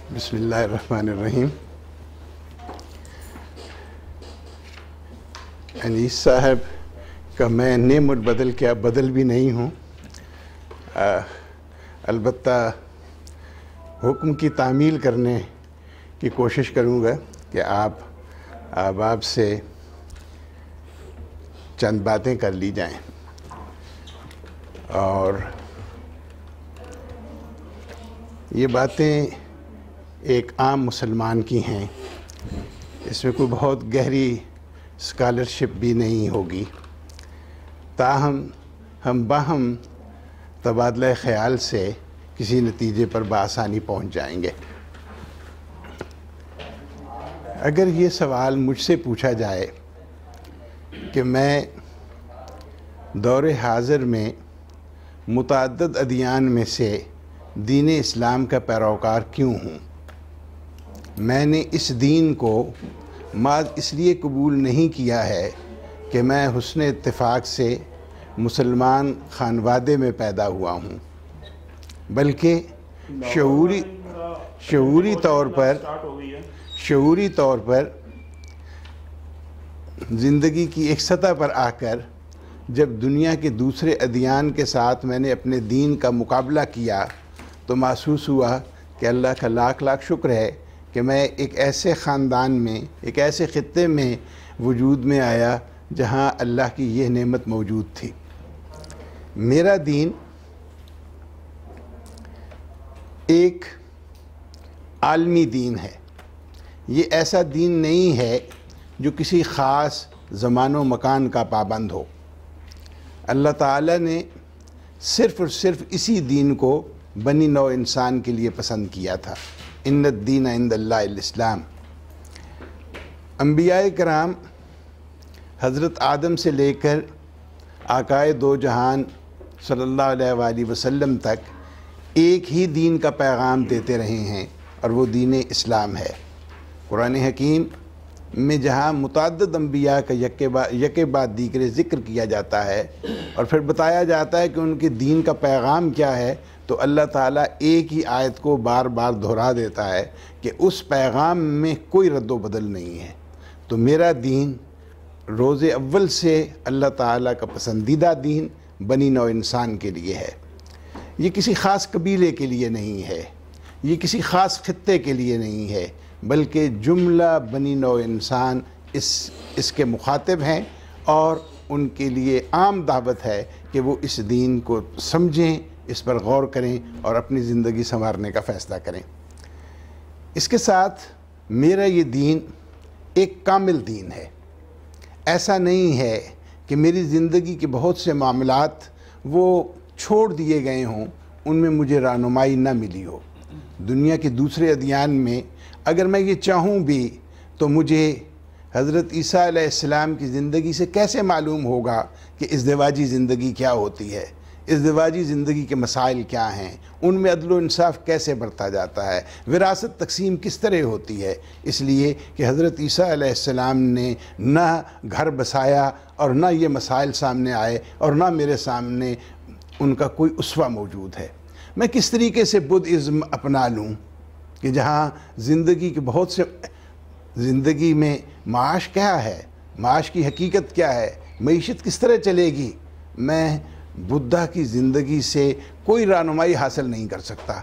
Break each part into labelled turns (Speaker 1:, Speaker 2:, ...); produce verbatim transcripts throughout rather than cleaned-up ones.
Speaker 1: بسم اللہ الرحمن الرحیم۔ انیس صاحب کا میں نیم البدل کیا بدل بھی نہیں ہوں، آ, البتہ حکم کی تعمیل کرنے کی کوشش کروں گا کہ آپ احباب سے چند باتیں کر لی جائیں، اور یہ باتیں ایک عام مسلمان کی ہیں، اس میں کوئی بہت گہری اسکالرشپ بھی نہیں ہوگی، تاہم ہم باہم تبادلہ خیال سے کسی نتیجے پر بآسانی پہنچ جائیں گے۔ اگر یہ سوال مجھ سے پوچھا جائے کہ میں دور حاضر میں متعدد ادیان میں سے دین اسلام کا پیروکار کیوں ہوں، میں نے اس دین کو محض اس لیے قبول نہیں کیا ہے کہ میں حسن اتفاق سے مسلمان خانوادے میں پیدا ہوا ہوں، بلکہ شعوری شعوری طور پر شعوری طور پر زندگی کی ایک سطح پر آ کر جب دنیا کے دوسرے ادیان کے ساتھ میں نے اپنے دین کا مقابلہ کیا تو محسوس ہوا کہ اللہ کا لاکھ لاکھ شکر ہے کہ میں ایک ایسے خاندان میں، ایک ایسے خطے میں وجود میں آیا جہاں اللہ کی یہ نعمت موجود تھی۔ میرا دین ایک عالمی دین ہے، یہ ایسا دین نہیں ہے جو کسی خاص زمان و مکان کا پابند ہو۔ اللہ تعالیٰ نے صرف اور صرف اسی دین کو بنی نوع انسان کے لیے پسند کیا تھا۔ ان الدین عند اللہ الاسلام۔ انبیاء کرام حضرت آدم سے لے کر آقائے دو جہان صلی اللہ علیہ وآلہ وسلم تک ایک ہی دین کا پیغام دیتے رہے ہیں، اور وہ دین اسلام ہے۔ قرآن حکیم میں جہاں متعدد انبیاء کا یک بعد دیگر ذکر کیا جاتا ہے اور پھر بتایا جاتا ہے کہ ان کے دین کا پیغام کیا ہے، تو اللہ تعالیٰ ایک ہی آیت کو بار بار دہرا دیتا ہے کہ اس پیغام میں کوئی رد و بدل نہیں ہے۔ تو میرا دین روز اول سے اللہ تعالیٰ کا پسندیدہ دین بنی نوع انسان کے لیے ہے۔ یہ کسی خاص قبیلے کے لیے نہیں ہے، یہ کسی خاص خطے کے لیے نہیں ہے، بلکہ جملہ بنی نوع انسان اس اس کے مخاطب ہیں، اور ان کے لیے عام دعوت ہے کہ وہ اس دین کو سمجھیں، اس پر غور کریں اور اپنی زندگی سنوارنے کا فیصلہ کریں۔ اس کے ساتھ میرا یہ دین ایک کامل دین ہے۔ ایسا نہیں ہے کہ میری زندگی کے بہت سے معاملات وہ چھوڑ دیے گئے ہوں، ان میں مجھے رہنمائی نہ ملی ہو۔ دنیا کے دوسرے ادیان میں اگر میں یہ چاہوں بھی تو مجھے حضرت عیسیٰ علیہ السلام کی زندگی سے کیسے معلوم ہوگا کہ ازدواجی زندگی کیا ہوتی ہے، ازدواجی زندگی کے مسائل کیا ہیں، ان میں عدل و انصاف کیسے برتا جاتا ہے، وراثت تقسیم کس طرح ہوتی ہے، اس لیے کہ حضرت عیسیٰ علیہ السلام نے نہ گھر بسایا اور نہ یہ مسائل سامنے آئے، اور نہ میرے سامنے ان کا کوئی اسوہ موجود ہے۔ میں کس طریقے سے بدھزم اپنا لوں کہ جہاں زندگی کے بہت سے زندگی میں معاش کیا ہے، معاش کی حقیقت کیا ہے، معیشت کس طرح چلے گی، میں بدھا کی زندگی سے کوئی رہنمائی حاصل نہیں کر سکتا۔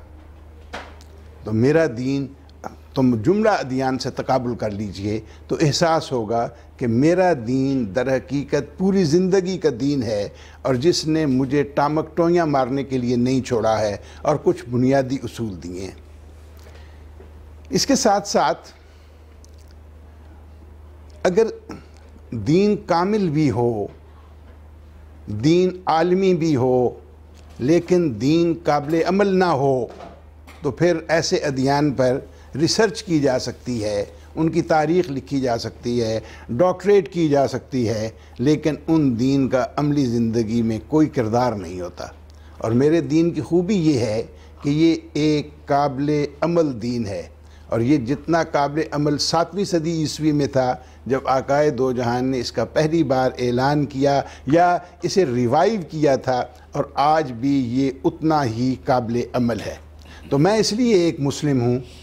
Speaker 1: تو میرا دین تم جملہ ادیان سے تقابل کر لیجئے تو احساس ہوگا کہ میرا دین در حقیقت پوری زندگی کا دین ہے، اور جس نے مجھے ٹامک ٹوئیاں مارنے کے لیے نہیں چھوڑا ہے اور کچھ بنیادی اصول دیے ہیں۔ اس کے ساتھ ساتھ اگر دین کامل بھی ہو، دین عالمی بھی ہو، لیکن دین قابل عمل نہ ہو، تو پھر ایسے ادیان پر ریسرچ کی جا سکتی ہے، ان کی تاریخ لکھی جا سکتی ہے، ڈاکٹریٹ کی جا سکتی ہے، لیکن ان دین کا عملی زندگی میں کوئی کردار نہیں ہوتا۔ اور میرے دین کی خوبی یہ ہے کہ یہ ایک قابل عمل دین ہے، اور یہ جتنا قابل عمل ساتویں صدی عیسوی میں تھا جب آقائے دو جہان نے اس کا پہلی بار اعلان کیا یا اسے ریوائیو کیا تھا، اور آج بھی یہ اتنا ہی قابل عمل ہے۔ تو میں اس لیے ایک مسلم ہوں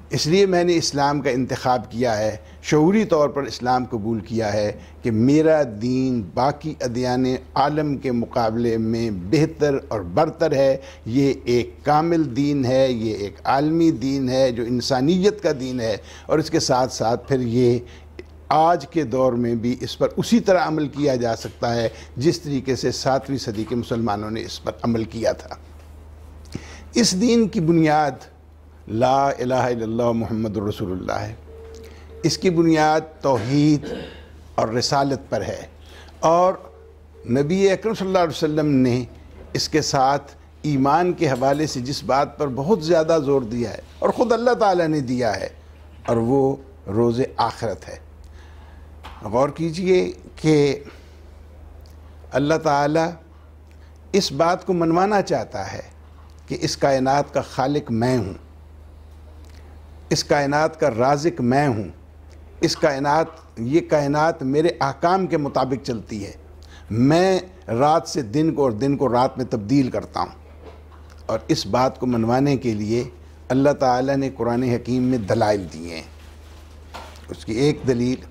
Speaker 1: اس لیے میں نے اسلام کا انتخاب کیا ہے، شعوری طور پر اسلام قبول کیا ہے کہ میرا دین باقی ادیان عالم کے مقابلے میں بہتر اور برتر ہے، یہ ایک کامل دین ہے، یہ ایک عالمی دین ہے جو انسانیت کا دین ہے، اور اس کے ساتھ ساتھ پھر یہ آج کے دور میں بھی اس پر اسی طرح عمل کیا جا سکتا ہے جس طریقے سے ساتویں صدی کے مسلمانوں نے اس پر عمل کیا تھا۔ اس دین کی بنیاد لا الہ الا اللہ محمد رسول اللہ ہے، اس کی بنیاد توحید اور رسالت پر ہے، اور نبی اکرم صلی اللہ علیہ وسلم نے اس کے ساتھ ایمان کے حوالے سے جس بات پر بہت زیادہ زور دیا ہے اور خود اللہ تعالیٰ نے دیا ہے، اور وہ روز آخرت ہے۔ غور کیجئے کہ اللہ تعالیٰ اس بات کو منوانا چاہتا ہے کہ اس کائنات کا خالق میں ہوں، اس کائنات کا رازق میں ہوں، اس کائنات یہ کائنات میرے احکام کے مطابق چلتی ہے، میں رات سے دن کو اور دن کو رات میں تبدیل کرتا ہوں۔ اور اس بات کو منوانے کے لیے اللہ تعالیٰ نے قرآن حکیم میں دلائل دیے ہیں۔ اس کی ایک دلیل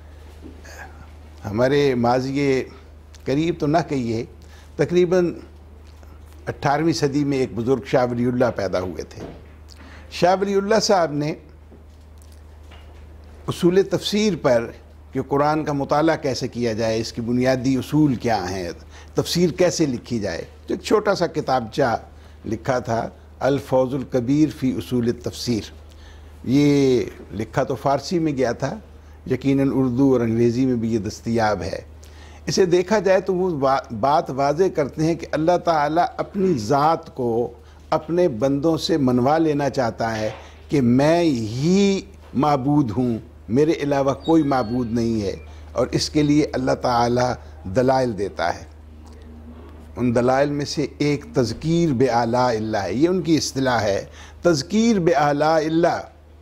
Speaker 1: ہمارے ماضی قریب تو نہ کہیے، تقریباً اٹھارہویں صدی میں ایک بزرگ شاہ ولی اللہ پیدا ہوئے تھے۔ شاہ ولی اللہ صاحب نے اصول تفسیر پر کہ قرآن کا مطالعہ کیسے کیا جائے، اس کی بنیادی اصول کیا ہیں، تفسیر کیسے لکھی جائے، تو ایک چھوٹا سا کتابچہ لکھا تھا، الفوز الکبیر فی اصول التفسیر۔ یہ لکھا تو فارسی میں گیا تھا، یقیناً اردو اور انگریزی میں بھی یہ دستیاب ہے۔ اسے دیکھا جائے تو وہ بات واضح کرتے ہیں کہ اللہ تعالیٰ اپنی ذات کو اپنے بندوں سے منوا لینا چاہتا ہے کہ میں ہی معبود ہوں، میرے علاوہ کوئی معبود نہیں ہے، اور اس کے لیے اللہ تعالیٰ دلائل دیتا ہے۔ ان دلائل میں سے ایک تذکیر بآلاء اللہ ہے، یہ ان کی اصطلاح ہے، تذکیر بآلاء اللہ۔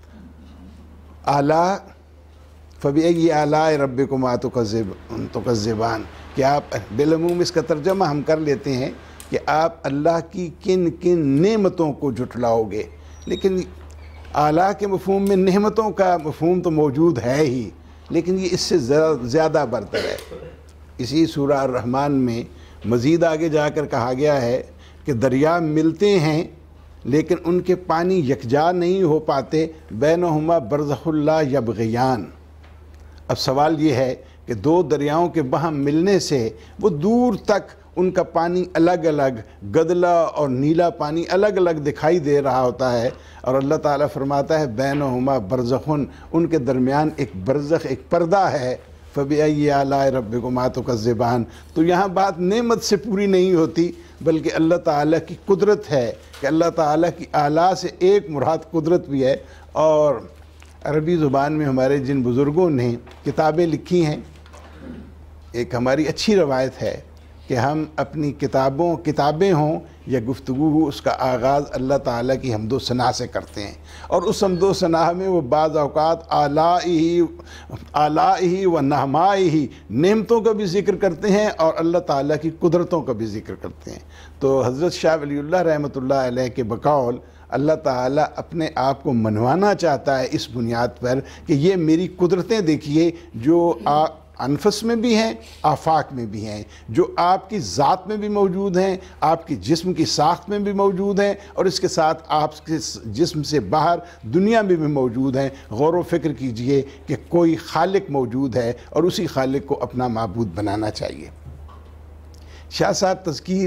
Speaker 1: آلاء فَبِأَيِّ آلَاءِ رَبِّكُمَا تُكَذِّبَانِ، کہ آپ بالعموم اس کا ترجمہ ہم کر لیتے ہیں کہ آپ اللہ کی کن کن نعمتوں کو جھٹلاؤ گے، لیکن آلاء کے مفہوم میں نعمتوں کا مفہوم تو موجود ہے ہی، لیکن یہ اس سے زیادہ برتر ہے۔ اسی سورہ الرحمن میں مزید آگے جا کر کہا گیا ہے کہ دریا ملتے ہیں لیکن ان کے پانی یکجا نہیں ہو پاتے، بینہما برزخ لا یبغیان۔ اب سوال یہ ہے کہ دو دریاؤں کے باہم ملنے سے وہ دور تک ان کا پانی الگ الگ، گدلا اور نیلا پانی الگ الگ دکھائی دے رہا ہوتا ہے، اور اللہ تعالیٰ فرماتا ہے بینہما برزخن، ان کے درمیان ایک برزخ، ایک پردہ ہے، فَبِأَيِّ آلَاءِ رَبِّكُمَا تُكَذِّبَانِ۔ تو یہاں بات نعمت سے پوری نہیں ہوتی بلکہ اللہ تعالیٰ کی قدرت ہے، کہ اللہ تعالیٰ کی آلاء سے ایک مراد قدرت بھی ہے۔ اور عربی زبان میں ہمارے جن بزرگوں نے کتابیں لکھی ہیں، ایک ہماری اچھی روایت ہے کہ ہم اپنی کتابوں کتابیں ہوں یا گفتگو ہو، اس کا آغاز اللہ تعالیٰ کی حمد و ثنا سے کرتے ہیں، اور اس حمد و ثنا میں وہ بعض اوقات آلائہی آلائہی و نعمائہی، نعمتوں کا بھی ذکر کرتے ہیں اور اللہ تعالیٰ کی قدرتوں کا بھی ذکر کرتے ہیں۔ تو حضرت شاہ ولی اللہ رحمۃ اللہ علیہ کے بقول اللہ تعالیٰ اپنے آپ کو منوانا چاہتا ہے اس بنیاد پر کہ یہ میری قدرتیں دیکھیے جو انفس میں بھی ہیں، آفاق میں بھی ہیں، جو آپ کی ذات میں بھی موجود ہیں، آپ کی جسم کی ساخت میں بھی موجود ہیں، اور اس کے ساتھ آپ کے جسم سے باہر دنیا میں بھی موجود ہیں۔ غور و فکر کیجئے کہ کوئی خالق موجود ہے اور اسی خالق کو اپنا معبود بنانا چاہیے۔ شاہ صاحب تذکیر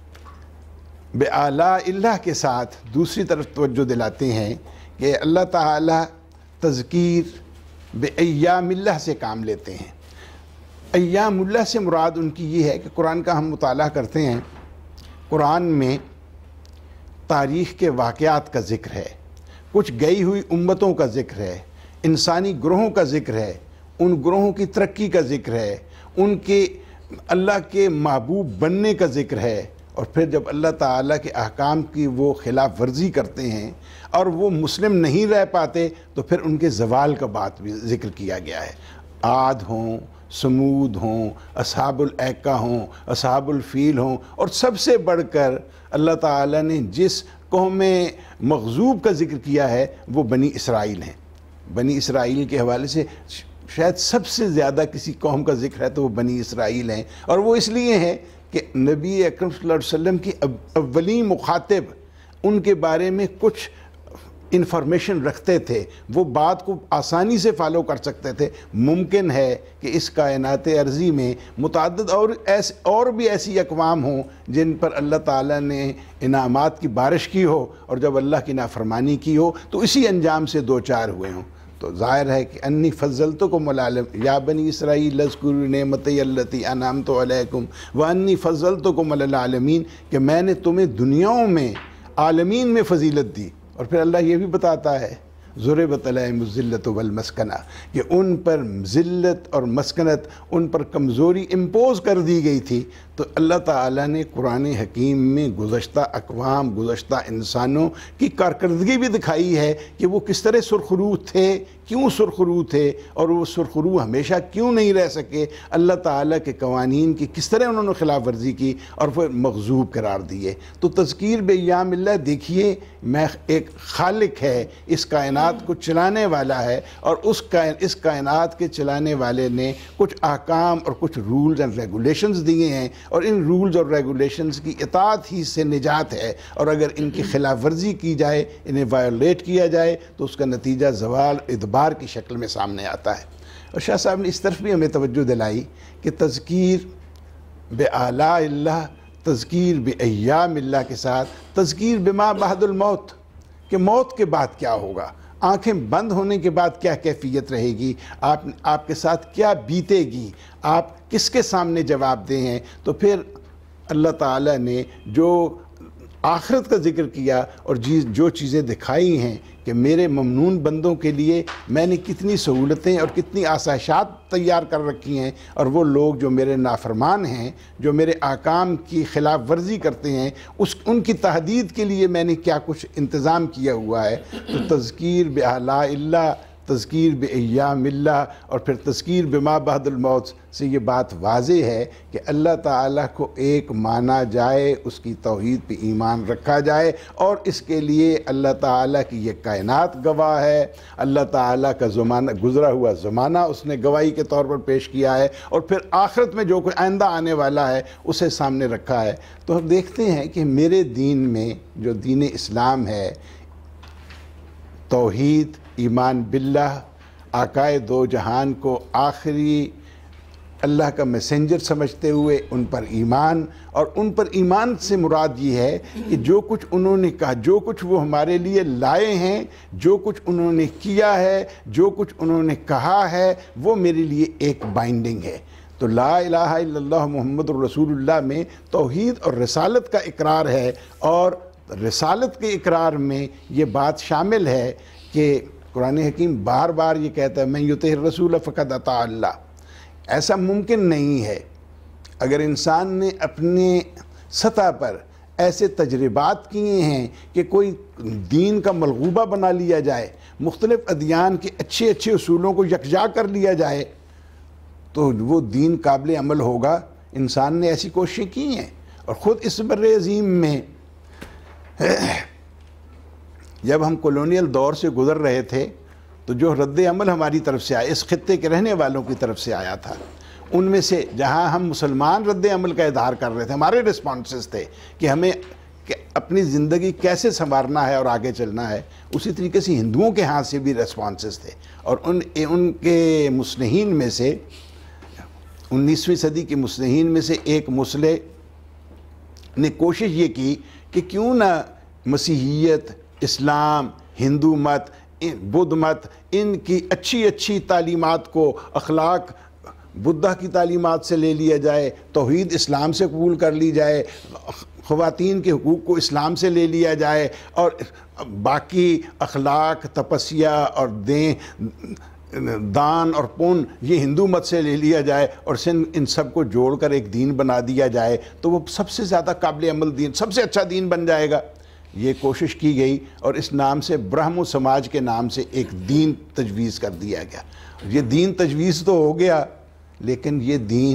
Speaker 1: بآلاء اللہ کے ساتھ دوسری طرف توجہ دلاتے ہیں کہ اللہ تعالیٰ تذکیر بایام اللہ سے کام لیتے ہیں۔ ایام اللہ سے مراد ان کی یہ ہے کہ قرآن کا ہم مطالعہ کرتے ہیں، قرآن میں تاریخ کے واقعات کا ذکر ہے، کچھ گئی ہوئی امتوں کا ذکر ہے، انسانی گروہوں کا ذکر ہے، ان گروہوں کی ترقی کا ذکر ہے، ان کے اللہ کے محبوب بننے کا ذکر ہے، اور پھر جب اللہ تعالیٰ کے احکام کی وہ خلاف ورزی کرتے ہیں اور وہ مسلم نہیں رہ پاتے تو پھر ان کے زوال کا بات بھی ذکر کیا گیا ہے۔ عاد ہوں، سمود ہوں، اصحاب الایکہ ہوں، اصحاب الفیل ہوں، اور سب سے بڑھ کر اللہ تعالیٰ نے جس قوم مغزوب کا ذکر کیا ہے وہ بنی اسرائیل ہیں۔ بنی اسرائیل کے حوالے سے شاید سب سے زیادہ کسی قوم کا ذکر ہے تو وہ بنی اسرائیل ہیں، اور وہ اس لیے ہے کہ نبی اکرم صلی اللہ علیہ وسلم کی اولین مخاطب ان کے بارے میں کچھ انفارمیشن رکھتے تھے، وہ بات کو آسانی سے فالو کر سکتے تھے۔ ممکن ہے کہ اس کائنات ارضی میں متعدد اور ایسے اور بھی ایسی اقوام ہوں جن پر اللہ تعالیٰ نے انعامات کی بارش کی ہو، اور جب اللہ کی نافرمانی کی ہو تو اسی انجام سے دو چار ہوئے ہوں۔ تو ظاہر ہے کہ انی فضلتکم العالم یا بنی اسرائیل اذکروا نعمتی التی انعمت علیکم وانی فضلتکم علی العالمین، کہ میں نے تمہیں دنیاؤں میں عالمین میں فضیلت دی۔ اور پھر اللہ یہ بھی بتاتا ہے ضربت علیہم الذلۃ والمسکنہ، کہ ان پر ذلت اور مسکنت، ان پر کمزوری امپوز کر دی گئی تھی۔ تو اللہ تعالیٰ نے قرآن حکیم میں گزشتہ اقوام، گزشتہ انسانوں کی کارکردگی بھی دکھائی ہے کہ وہ کس طرح سرخرو تھے، کیوں سرخرو تھے، اور وہ سرخرو ہمیشہ کیوں نہیں رہ سکے، اللہ تعالیٰ کے قوانین کی کس طرح انہوں نے خلاف ورزی کی اور پھر مغضوب قرار دیے۔ تو تذکیر بایام اللہ، دیکھیے میں ایک خالق ہے، اس کائنات کو چلانے والا ہے، اور اس اس کائنات کے چلانے والے نے کچھ احکام اور کچھ رولز اینڈ ریگولیشنز دیے ہیں، اور ان رولز اور ریگولیشنز کی اطاعت ہی سے نجات ہے، اور اگر ان کی خلاف ورزی کی جائے، انہیں وائلیٹ کیا جائے تو اس کا نتیجہ زوال ادبار کی شکل میں سامنے آتا ہے۔ اور شاہ صاحب نے اس طرف بھی ہمیں توجہ دلائی کہ تذکیر بآلاء اللہ، تذکیر بایام اللہ کے ساتھ تذکیر بما بعد الموت، کہ موت کے بعد کیا ہوگا، آنکھیں بند ہونے کے بعد کیا کیفیت رہے گی، آپ آپ کے ساتھ کیا بیتے گی، آپ کس کے سامنے جواب دیں ہیں۔ تو پھر اللہ تعالیٰ نے جو آخرت کا ذکر کیا اور جو چیزیں دکھائی ہیں کہ میرے ممنون بندوں کے لیے میں نے کتنی سہولتیں اور کتنی آسائشات تیار کر رکھی ہیں، اور وہ لوگ جو میرے نافرمان ہیں، جو میرے احکام کی خلاف ورزی کرتے ہیں، اس ان کی تحدید کے لیے میں نے کیا کچھ انتظام کیا ہوا ہے۔ تو تذکیر بآلاء اللہ، تذکیر بایام اللہ، اور پھر تذکیر بما بعد الموت سے یہ بات واضح ہے کہ اللہ تعالیٰ کو ایک مانا جائے، اس کی توحید پہ ایمان رکھا جائے، اور اس کے لیے اللہ تعالیٰ کی یہ کائنات گواہ ہے، اللہ تعالیٰ کا زمانہ، گزرا ہوا زمانہ اس نے گواہی کے طور پر پیش کیا ہے، اور پھر آخرت میں جو کوئی آئندہ آنے والا ہے اسے سامنے رکھا ہے۔ تو ہم دیکھتے ہیں کہ میرے دین میں جو دین اسلام ہے، توحید، ایمان باللہ، آقائے دو جہان کو آخری اللہ کا میسنجر سمجھتے ہوئے ان پر ایمان، اور ان پر ایمان سے مراد یہ ہے کہ جو کچھ انہوں نے کہا، جو کچھ وہ ہمارے لیے لائے ہیں، جو کچھ انہوں نے کیا ہے، جو کچھ انہوں نے کہا ہے، وہ میرے لیے ایک بائنڈنگ ہے۔ تو لا الہ الا اللہ محمد رسول اللہ میں توحید اور رسالت کا اقرار ہے، اور رسالت کے اقرار میں یہ بات شامل ہے کہ قرآن حکیم بار بار یہ کہتا ہے من یطع الرسول فقد اطاع اللہ۔ ایسا ممکن نہیں ہے، اگر انسان نے اپنے سطح پر ایسے تجربات کیے ہیں کہ کوئی دین کا ملغوبہ بنا لیا جائے، مختلف ادیان کے اچھے اچھے اصولوں کو یکجا کر لیا جائے، تو وہ دین قابل عمل ہوگا۔ انسان نے ایسی کوششیں کی ہیں، اور خود اس بر عظیم میں جب ہم کولونیل دور سے گزر رہے تھے تو جو رد عمل ہماری طرف سے آیا، اس خطے کے رہنے والوں کی طرف سے آیا تھا، ان میں سے جہاں ہم مسلمان رد عمل کا اظہار کر رہے تھے، ہمارے رسپانسز تھے کہ ہمیں اپنی زندگی کیسے سنوارنا ہے اور آگے چلنا ہے، اسی طریقے سے ہندوؤں کے ہاتھ سے بھی رسپانسز تھے۔ اور ان ان کے مصلحین میں سے، انیسویں صدی کے مصلحین میں سے ایک مصلح نے کوشش یہ کی کہ کیوں نہ مسیحیت، اسلام، ہندو مت، بدھ مت، ان کی اچھی اچھی تعلیمات کو، اخلاق بدھا کی تعلیمات سے لے لیا جائے، توحید اسلام سے قبول کر لی جائے، خواتین کے حقوق کو اسلام سے لے لیا جائے، اور باقی اخلاق، تپسیا اور دیں دان اور پون یہ ہندو مت سے لے لیا جائے، اور ان سب کو جوڑ کر ایک دین بنا دیا جائے تو وہ سب سے زیادہ قابل عمل دین، سب سے اچھا دین بن جائے گا۔ یہ کوشش کی گئی، اور اس نام سے برہمو سماج کے نام سے ایک دین تجویز کر دیا گیا۔ یہ دین تجویز تو ہو گیا، لیکن یہ دین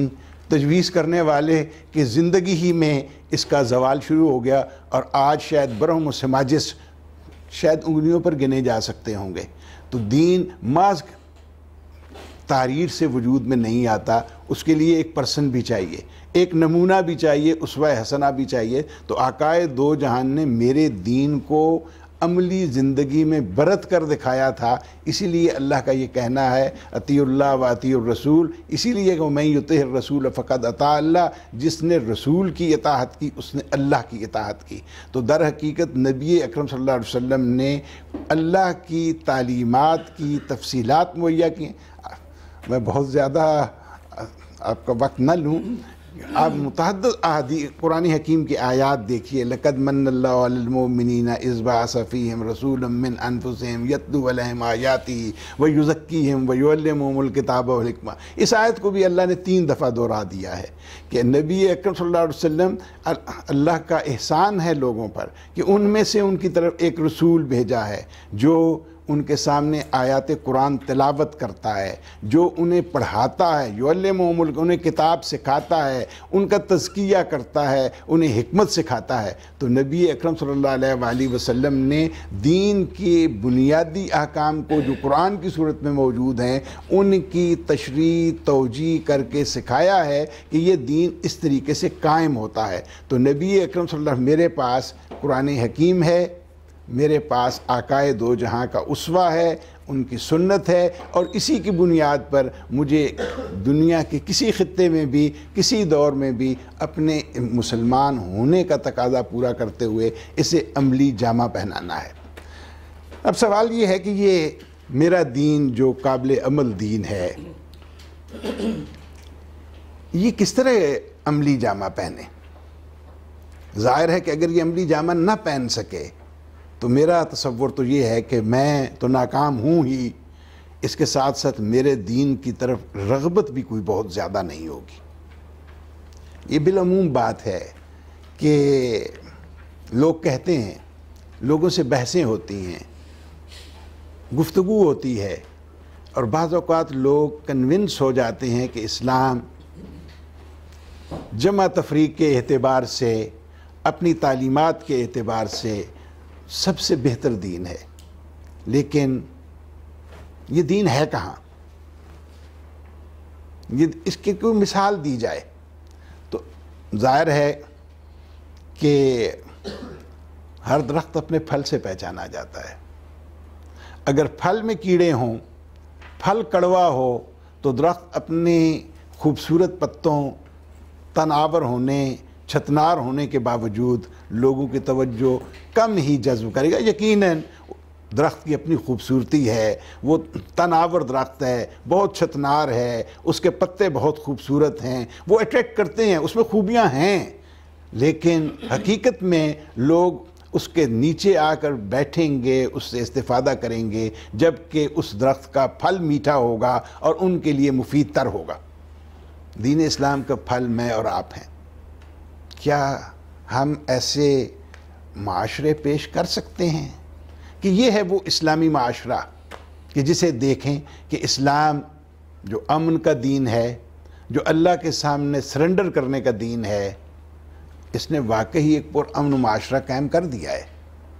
Speaker 1: تجویز کرنے والے کی زندگی ہی میں اس کا زوال شروع ہو گیا، اور آج شاید برہم و سماجس شاید انگلیوں پر گنے جا سکتے ہوں گے۔ تو دین محض تحریر سے وجود میں نہیں آتا، اس کے لیے ایک پرسن بھی چاہیے، ایک نمونہ بھی چاہیے، اسوہ حسنہ بھی چاہیے۔ تو آقائے دو جہان نے میرے دین کو عملی زندگی میں برت کر دکھایا تھا، اسی لیے اللہ کا یہ کہنا ہے اطیعوا اللہ و اطیعوا الرسول، اسی لیے کہ وَمَن یُطِعِ الرَّسُولَ فَقَدْ اطاع اللہ، جس نے رسول کی اطاعت کی اس نے اللہ کی اطاعت کی۔ تو در حقیقت نبی اکرم صلی اللہ علیہ وسلم نے اللہ کی تعلیمات کی تفصیلات مہیا کی۔ میں بہت زیادہ آپ کا وقت نہ لوں، آپ متعدد احادیث قرآن حکیم کی آیات دیکھیے، لَقَدْ مَنَّ اللَّهُ عَلَى الْمُؤْمِنِينَ إِذْ بَعَثَ فِيهِمْ رَسُولًا مِّنْ أَنفُسِهِمْ يَتْلُو عَلَيْهِمْ آيَاتِهِ وَيُزَكِّيهِمْ وَيُعَلِّمُهُمُ الْكِتَابَ وَالْحِكْمَةَ۔ اس آیت کو بھی اللہ نے تین دفعہ دوہرا دیا ہے کہ نبی اکرم صلی اللہ علیہ وسلم اللہ کا احسان ہے لوگوں پر کہ ان میں سے ان کی طرف ایک رسول بھیجا ہے جو ان کے سامنے آیات قرآن تلاوت کرتا ہے، جو انہیں پڑھاتا ہے، یعلمہم، انہیں کتاب سکھاتا ہے، ان کا تزکیہ کرتا ہے، انہیں حکمت سکھاتا ہے۔ تو نبی اکرم صلی اللہ علیہ وآلہ وسلم نے دین کے بنیادی احکام کو جو قرآن کی صورت میں موجود ہیں ان کی تشریح توجیہ کر کے سکھایا ہے کہ یہ دین اس طریقے سے قائم ہوتا ہے۔ تو نبی اکرم صلی اللہ علیہ وسلم میرے پاس قرآن حکیم ہے، میرے پاس آقائے دو جہاں کا اسوہ ہے، ان کی سنت ہے، اور اسی کی بنیاد پر مجھے دنیا کے کسی خطے میں بھی کسی دور میں بھی اپنے مسلمان ہونے کا تقاضا پورا کرتے ہوئے اسے عملی جامہ پہنانا ہے۔ اب سوال یہ ہے کہ یہ میرا دین جو قابل عمل دین ہے یہ کس طرح عملی جامہ پہنے؟ ظاہر ہے کہ اگر یہ عملی جامہ نہ پہن سکے تو میرا تصور تو یہ ہے کہ میں تو ناکام ہوں ہی، اس کے ساتھ ساتھ میرے دین کی طرف رغبت بھی کوئی بہت زیادہ نہیں ہوگی۔ یہ بالعموم بات ہے کہ لوگ کہتے ہیں، لوگوں سے بحثیں ہوتی ہیں، گفتگو ہوتی ہے، اور بعض اوقات لوگ کنونس ہو جاتے ہیں کہ اسلام جمع تفریق کے اعتبار سے، اپنی تعلیمات کے اعتبار سے سب سے بہتر دین ہے۔ لیکن یہ دین ہے کہاں؟ یہ اس کی کوئی مثال دی جائے تو ظاہر ہے کہ ہر درخت اپنے پھل سے پہچانا جاتا ہے۔ اگر پھل میں کیڑے ہوں، پھل کڑوا ہو، تو درخت اپنے خوبصورت پتوں، تناور ہونے، چھتنار ہونے کے باوجود لوگوں کی توجہ کم ہی جذب کرے گا۔ یقیناً درخت کی اپنی خوبصورتی ہے، وہ تناور درخت ہے، بہت چھتنار ہے، اس کے پتے بہت خوبصورت ہیں، وہ اٹریکٹ کرتے ہیں، اس میں خوبیاں ہیں، لیکن حقیقت میں لوگ اس کے نیچے آ کر بیٹھیں گے، اس سے استفادہ کریں گے جبکہ اس درخت کا پھل میٹھا ہوگا اور ان کے لیے مفید تر ہوگا۔ دین اسلام کا پھل میں اور آپ ہیں۔ کیا ہم ایسے معاشرے پیش کر سکتے ہیں کہ یہ ہے وہ اسلامی معاشرہ کہ جسے دیکھیں کہ اسلام جو امن کا دین ہے، جو اللہ کے سامنے سرنڈر کرنے کا دین ہے، اس نے واقعی ایک پرامن معاشرہ قائم کر دیا ہے۔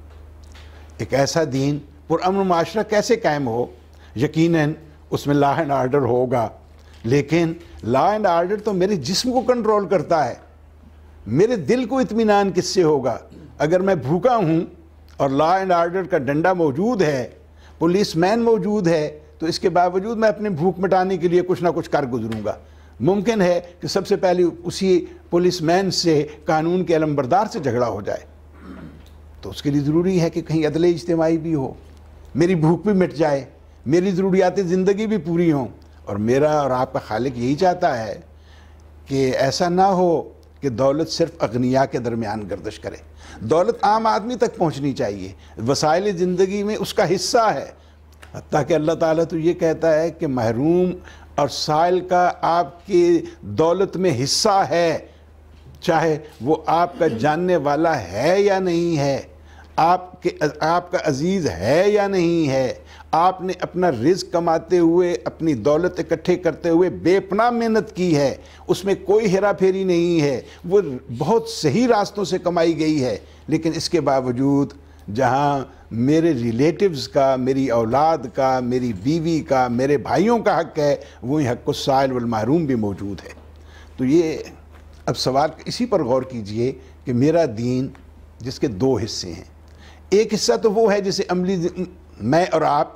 Speaker 1: ایک ایسا دین پرامن معاشرہ کیسے قائم ہو؟ یقیناً اس میں لا اینڈ آرڈر ہوگا، لیکن لا اینڈ آرڈر تو میرے جسم کو کنٹرول کرتا ہے، میرے دل کو اطمینان کس سے ہوگا؟ اگر میں بھوکا ہوں اور لا اینڈ آرڈر کا ڈنڈا موجود ہے، پولیس مین موجود ہے، تو اس کے باوجود میں اپنے بھوک مٹانے کے لیے کچھ نہ کچھ کر گزروں گا۔ ممکن ہے کہ سب سے پہلے اسی پولیس مین سے قانون کے علمبردار سے جھگڑا ہو جائے، تو اس کے لیے ضروری ہے کہ کہیں عدل اجتماعی بھی ہو، میری بھوک بھی مٹ جائے، میری ضروریات زندگی بھی پوری ہوں۔ اور میرا اور آپ کا خالق یہی چاہتا ہے کہ ایسا نہ ہو کہ دولت صرف اغنیاء کے درمیان گردش کرے۔ دولت عام آدمی تک پہنچنی چاہیے، وسائل زندگی میں اس کا حصہ ہے۔ حتیٰ کہ اللہ تعالیٰ تو یہ کہتا ہے کہ محروم اور سائل کا آپ کی دولت میں حصہ ہے، چاہے وہ آپ کا جاننے والا ہے یا نہیں ہے۔ آپ کے آپ کا عزیز ہے یا نہیں ہے، آپ نے اپنا رزق کماتے ہوئے، اپنی دولت اکٹھے کرتے ہوئے بے پناہ محنت کی ہے، اس میں کوئی ہیرا پھیری نہیں ہے، وہ بہت صحیح راستوں سے کمائی گئی ہے، لیکن اس کے باوجود جہاں میرے ریلیٹیوز کا، میری اولاد کا، میری بیوی کا، میرے بھائیوں کا حق ہے، وہی حق السائل والمحروم بھی موجود ہے۔ تو یہ اب سوال اسی پر غور کیجئے کہ میرا دین جس کے دو حصے ہیں، ایک حصہ تو وہ ہے جسے عملی میں اور آپ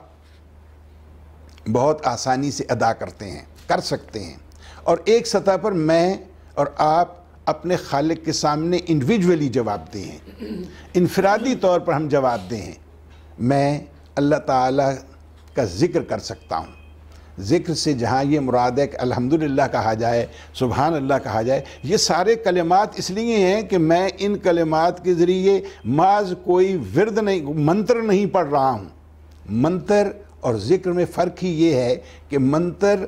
Speaker 1: بہت آسانی سے ادا کرتے ہیں، کر سکتے ہیں، اور ایک سطح پر میں اور آپ اپنے خالق کے سامنے انڈیویجولی جواب دیں ہیں، انفرادی طور پر ہم جواب دیں ہیں۔ میں اللہ تعالیٰ کا ذکر کر سکتا ہوں، ذکر سے جہاں یہ مراد ہے کہ الحمدللہ کہا جائے، سبحان اللہ کہا جائے، یہ سارے کلمات اس لیے ہیں کہ میں ان کلمات کے ذریعے محض کوئی ورد نہیں، منتر نہیں پڑھ رہا ہوں۔ منتر اور ذکر میں فرق ہی یہ ہے کہ منتر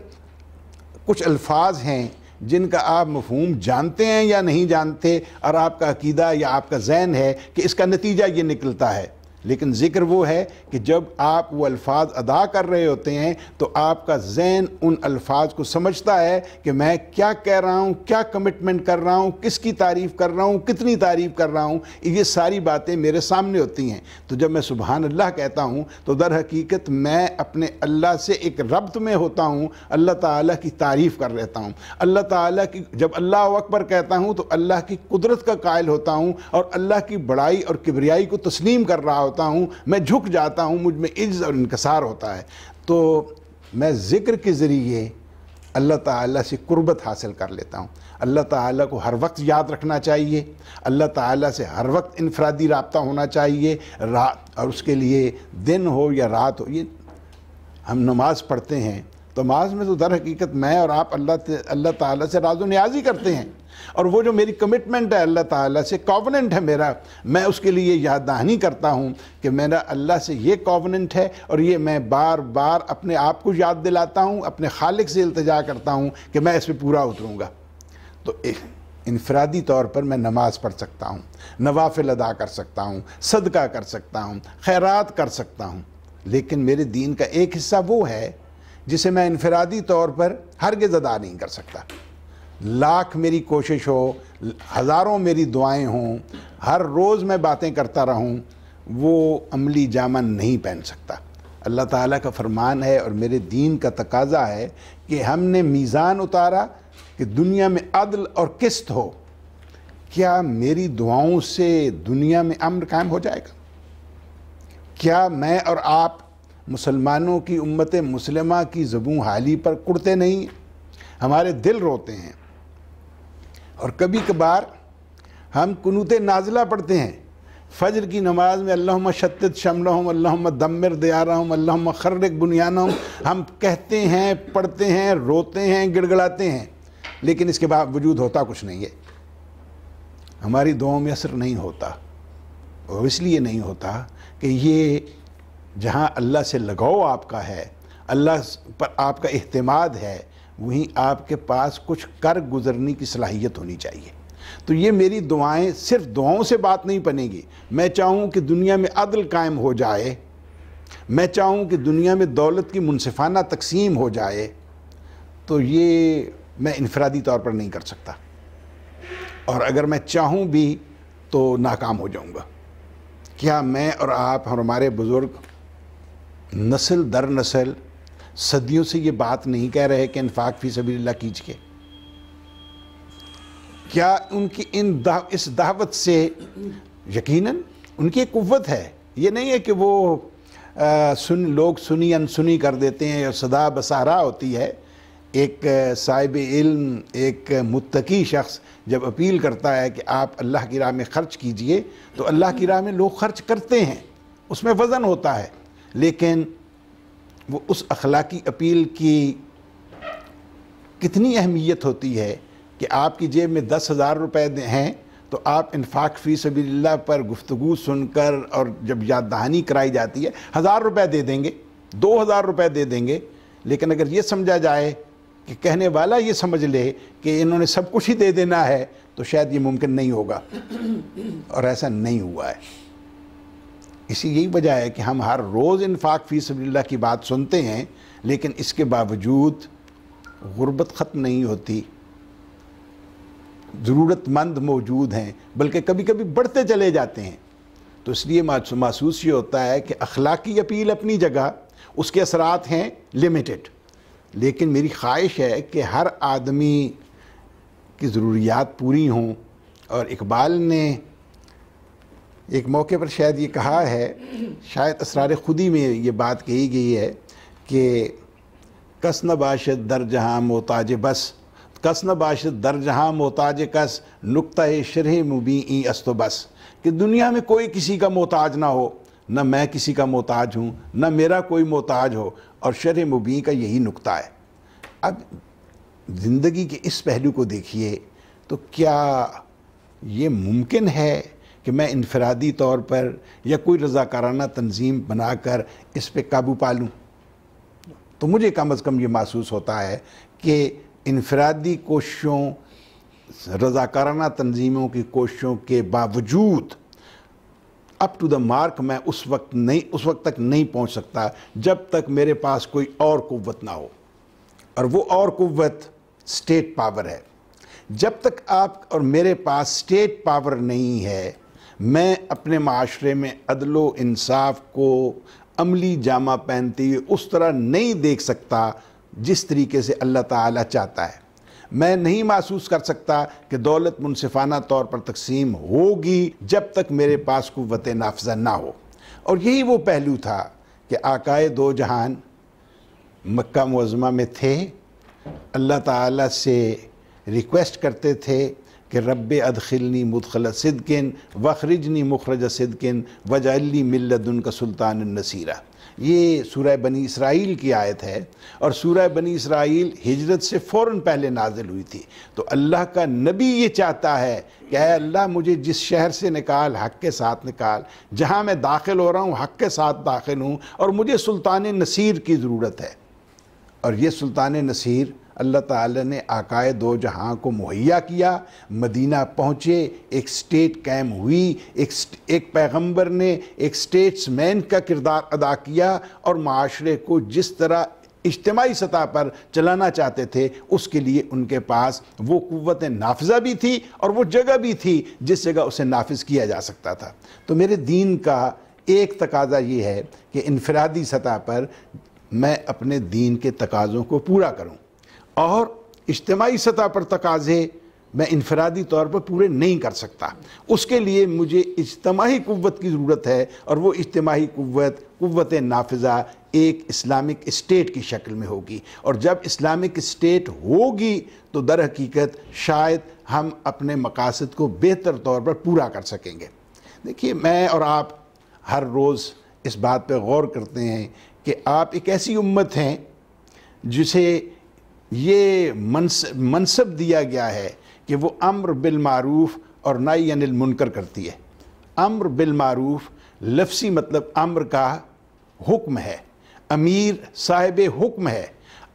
Speaker 1: کچھ الفاظ ہیں جن کا آپ مفہوم جانتے ہیں یا نہیں جانتے، اور آپ کا عقیدہ یا آپ کا ذہن ہے کہ اس کا نتیجہ یہ نکلتا ہے، لیکن ذکر وہ ہے کہ جب آپ وہ الفاظ ادا کر رہے ہوتے ہیں تو آپ کا ذہن ان الفاظ کو سمجھتا ہے کہ میں کیا کہہ رہا ہوں، کیا کمٹمنٹ کر رہا ہوں، کس کی تعریف کر رہا ہوں، کتنی تعریف کر رہا ہوں، یہ ساری باتیں میرے سامنے ہوتی ہیں۔ تو جب میں سبحان اللہ کہتا ہوں تو در حقیقت میں اپنے اللہ سے ایک ربط میں ہوتا ہوں، اللہ تعالیٰ کی تعریف کر رہتا ہوں، اللہ تعالیٰ کی، جب اللہ اکبر کہتا ہوں تو اللہ کی قدرت کا قائل ہوتا ہوں اور اللہ کی بڑائی اور کبریائی کو تسلیم کر رہا ہوتا ہوں، میں جھک جاتا ہوں، مجھ میں عجز اور انکسار ہوتا ہے۔ تو میں ذکر کے ذریعے اللہ تعالیٰ سے قربت حاصل کر لیتا ہوں۔ اللہ تعالیٰ کو ہر وقت یاد رکھنا چاہیے، اللہ تعالیٰ سے ہر وقت انفرادی رابطہ ہونا چاہیے، رات اور اس کے لیے دن ہو یا رات ہو۔ یہ ہم نماز پڑھتے ہیں تو نماز میں تو در حقیقت میں اور آپ اللہ اللہ تعالیٰ سے راز و نیازی کرتے ہیں، اور وہ جو میری کمٹمنٹ ہے اللہ تعالیٰ سے، کووننٹ ہے میرا، میں اس کے لیے یاد دہانی کرتا ہوں کہ میرا اللہ سے یہ کووننٹ ہے، اور یہ میں بار بار اپنے آپ کو یاد دلاتا ہوں، اپنے خالق سے التجا کرتا ہوں کہ میں اس پہ پورا اتروں گا۔ تو انفرادی طور پر میں نماز پڑھ سکتا ہوں، نوافل ادا کر سکتا ہوں، صدقہ کر سکتا ہوں، خیرات کر سکتا ہوں، لیکن میرے دین کا ایک حصہ وہ ہے جسے میں انفرادی طور پر ہرگز ادا نہیں کر سکتا۔ لاکھ میری کوشش ہو، ہزاروں میری دعائیں ہوں، ہر روز میں باتیں کرتا رہوں، وہ عملی جامہ نہیں پہن سکتا۔ اللہ تعالیٰ کا فرمان ہے اور میرے دین کا تقاضا ہے کہ ہم نے میزان اتارا کہ دنیا میں عدل اور قسط ہو۔ کیا میری دعاؤں سے دنیا میں امن قائم ہو جائے گا؟ کیا میں اور آپ مسلمانوں کی امت مسلمہ کی زبوں حالی پر کڑتے نہیں؟ ہمارے دل روتے ہیں، اور کبھی کبھار ہم قنوت نازلہ پڑھتے ہیں فجر کی نماز میں، اللہم شتت شملہم، اللہم دمر دیارہم، اللہم خرق بنیانہم، ہم کہتے ہیں، پڑھتے ہیں، روتے ہیں، گڑ گڑاتے ہیں، لیکن اس کے باوجود ہوتا کچھ نہیں ہے، ہماری دعاؤں میں اثر نہیں ہوتا۔ اور اس لیے نہیں ہوتا کہ یہ جہاں اللہ سے لگاؤ آپ کا ہے، اللہ پر آپ کا اعتماد ہے، وہیں آپ کے پاس کچھ کر گزرنے کی صلاحیت ہونی چاہیے۔ تو یہ میری دعائیں صرف دعاؤں سے بات نہیں بنے گی۔ میں چاہوں کہ دنیا میں عدل قائم ہو جائے، میں چاہوں کہ دنیا میں دولت کی منصفانہ تقسیم ہو جائے، تو یہ میں انفرادی طور پر نہیں کر سکتا، اور اگر میں چاہوں بھی تو ناکام ہو جاؤں گا۔ کیا میں اور آپ اور ہمارے بزرگ نسل در نسل صدیوں سے یہ بات نہیں کہہ رہے کہ انفاق فی سبیل اللہ کیجئے؟ کیا ان کی ان اس دعوت سے یقیناً ان کی ایک قوت ہے، یہ نہیں ہے کہ وہ سن لوگ سنی انسنی کر دیتے ہیں اور صدا بسارا ہوتی ہے۔ ایک صاحب علم، ایک متقی شخص جب اپیل کرتا ہے کہ آپ اللہ کی راہ میں خرچ کیجئے تو اللہ کی راہ میں لوگ خرچ کرتے ہیں، اس میں وزن ہوتا ہے، لیکن وہ اس اخلاقی اپیل کی کتنی اہمیت ہوتی ہے کہ آپ کی جیب میں دس ہزار روپے ہیں تو آپ انفاق فی سبیل اللہ پر گفتگو سن کر اور جب یاد دہانی کرائی جاتی ہے ہزار روپے دے دیں گے، دو ہزار روپے دے دیں گے، لیکن اگر یہ سمجھا جائے کہ کہنے والا یہ سمجھ لے کہ انہوں نے سب کچھ ہی دے دینا ہے تو شاید یہ ممکن نہیں ہوگا، اور ایسا نہیں ہوا ہے۔ اسی یہی وجہ ہے کہ ہم ہر روز انفاق فی سبیل اللہ کی بات سنتے ہیں، لیکن اس کے باوجود غربت ختم نہیں ہوتی، ضرورت مند موجود ہیں، بلکہ کبھی کبھی بڑھتے چلے جاتے ہیں۔ تو اس لیے محسوس یہ ہوتا ہے کہ اخلاقی اپیل اپنی جگہ، اس کے اثرات ہیں لمیٹڈ، لیکن میری خواہش ہے کہ ہر آدمی کی ضروریات پوری ہوں۔ اور اقبال نے ایک موقع پر شاید یہ کہا ہے، شاید اسرار خودی میں یہ بات کہی گئی ہے کہ کس نہ باشد در جہاں محتاج بس، کس نہ باشد در جہاں محتاج کس، نقطہ شرح مبیں است و بس، کہ دنیا میں کوئی کسی کا محتاج نہ ہو، نہ میں کسی کا محتاج ہوں، نہ میرا کوئی محتاج ہو، اور شرح مبیں کا یہی نقطہ ہے۔ اب زندگی کے اس پہلو کو دیکھیے تو کیا یہ ممکن ہے کہ میں انفرادی طور پر یا کوئی رضاکارانہ تنظیم بنا کر اس پہ قابو پا لوں؟ تو مجھے کم از کم یہ محسوس ہوتا ہے کہ انفرادی کوششوں، رضاکارانہ تنظیموں کی کوششوں کے باوجود اپ ٹو دا مارک میں اس وقت نہیں اس وقت تک نہیں پہنچ سکتا جب تک میرے پاس کوئی اور قوت نہ ہو، اور وہ اور قوت اسٹیٹ پاور ہے۔ جب تک آپ اور میرے پاس اسٹیٹ پاور نہیں ہے، میں اپنے معاشرے میں عدل و انصاف کو عملی جامہ پہنتے ہوئے اس طرح نہیں دیکھ سکتا جس طریقے سے اللہ تعالیٰ چاہتا ہے۔ میں نہیں محسوس کر سکتا کہ دولت منصفانہ طور پر تقسیم ہوگی جب تک میرے پاس قوت نافذہ نہ ہو۔ اور یہی وہ پہلو تھا کہ آقائے دو جہان مکہ معظمہ میں تھے، اللہ تعالیٰ سے ریکویسٹ کرتے تھے کہ رب ادخلنی مدخل صدق واخرجنی مخرج صدق واجعل لی من لدنک سلطانا نصیرا۔ یہ سورہ بنی اسرائیل کی آیت ہے، اور سورہ بنی اسرائیل ہجرت سے فوراً پہلے نازل ہوئی تھی۔ تو اللہ کا نبی یہ چاہتا ہے کہ اے اللہ مجھے جس شہر سے نکال حق کے ساتھ نکال، جہاں میں داخل ہو رہا ہوں حق کے ساتھ داخل ہوں، اور مجھے سلطان نصیر کی ضرورت ہے۔ اور یہ سلطان نصیر اللہ تعالیٰ نے آقائے دو جہاں کو مہیا کیا، مدینہ پہنچے، ایک سٹیٹ قائم ہوئی، ایک ایک پیغمبر نے ایک سٹیٹس مین کا کردار ادا کیا، اور معاشرے کو جس طرح اجتماعی سطح پر چلانا چاہتے تھے اس کے لیے ان کے پاس وہ قوت نافذہ بھی تھی اور وہ جگہ بھی تھی جس جگہ اسے نافذ کیا جا سکتا تھا۔ تو میرے دین کا ایک تقاضا یہ ہے کہ انفرادی سطح پر میں اپنے دین کے تقاضوں کو پورا کروں، اور اجتماعی سطح پر تقاضے میں انفرادی طور پر پورے نہیں کر سکتا۔ اس کے لیے مجھے اجتماعی قوت کی ضرورت ہے، اور وہ اجتماعی قوت قوت نافذہ ایک اسلامک اسٹیٹ کی شکل میں ہوگی۔ اور جب اسلامک اسٹیٹ ہوگی تو در حقیقت شاید ہم اپنے مقاصد کو بہتر طور پر پورا کر سکیں گے۔ دیکھیے، میں اور آپ ہر روز اس بات پہ غور کرتے ہیں کہ آپ ایک ایسی امت ہیں جسے یہ منصب دیا گیا ہے کہ وہ امر بالمعروف اور نہی عن المنکر کرتی ہے۔ امر بالمعروف لفظی مطلب امر کا حکم ہے، امیر صاحب حکم ہے،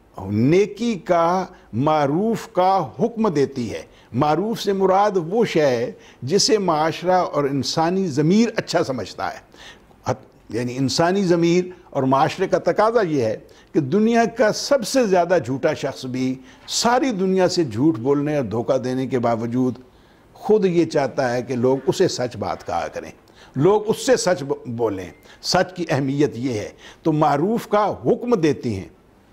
Speaker 1: نیکی کا معروف کا حکم دیتی ہے۔ معروف سے مراد وہ شے ہے جسے معاشرہ اور انسانی ضمیر اچھا سمجھتا ہے۔ یعنی انسانی ضمیر اور معاشرے کا تقاضا یہ ہے کہ دنیا کا سب سے زیادہ جھوٹا شخص بھی ساری دنیا سے جھوٹ بولنے اور دھوکہ دینے کے باوجود خود یہ چاہتا ہے کہ لوگ اسے سچ بات کہا کریں، لوگ اس سے سچ بولیں۔ سچ کی اہمیت یہ ہے، تو معروف کا حکم دیتی ہیں۔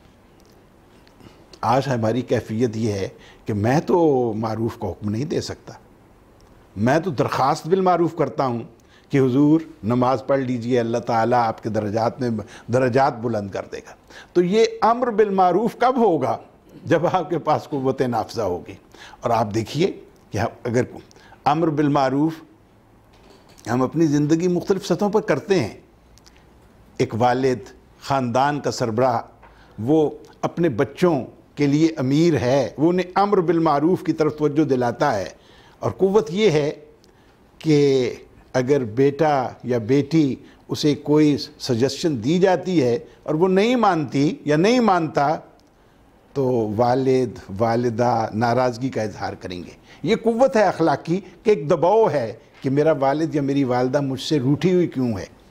Speaker 1: آج ہماری کیفیت یہ ہے کہ میں تو معروف کا حکم نہیں دے سکتا، میں تو درخواست بالمعروف کرتا ہوں کہ حضور نماز پڑھ لیجئے، اللہ تعالیٰ آپ کے درجات میں درجات بلند کر دے گا۔ تو یہ امر بالمعروف کب ہوگا؟ جب آپ کے پاس قوت نافذہ ہوگی۔ اور آپ دیکھیے کہ اگر امر بالمعروف ہم اپنی زندگی مختلف سطحوں پر کرتے ہیں، ایک والد خاندان کا سربراہ وہ اپنے بچوں کے لیے امیر ہے، وہ انہیں امر بالمعروف کی طرف توجہ دلاتا ہے، اور قوت یہ ہے کہ اگر بیٹا یا بیٹی اسے کوئی سجیشن دی جاتی ہے اور وہ نہیں مانتی یا نہیں مانتا تو والد والدہ ناراضگی کا اظہار کریں گے۔ یہ قوت ہے اخلاقی کہ ایک دباؤ ہے کہ میرا والد یا میری والدہ مجھ سے روٹھی ہوئی کیوں ہے۔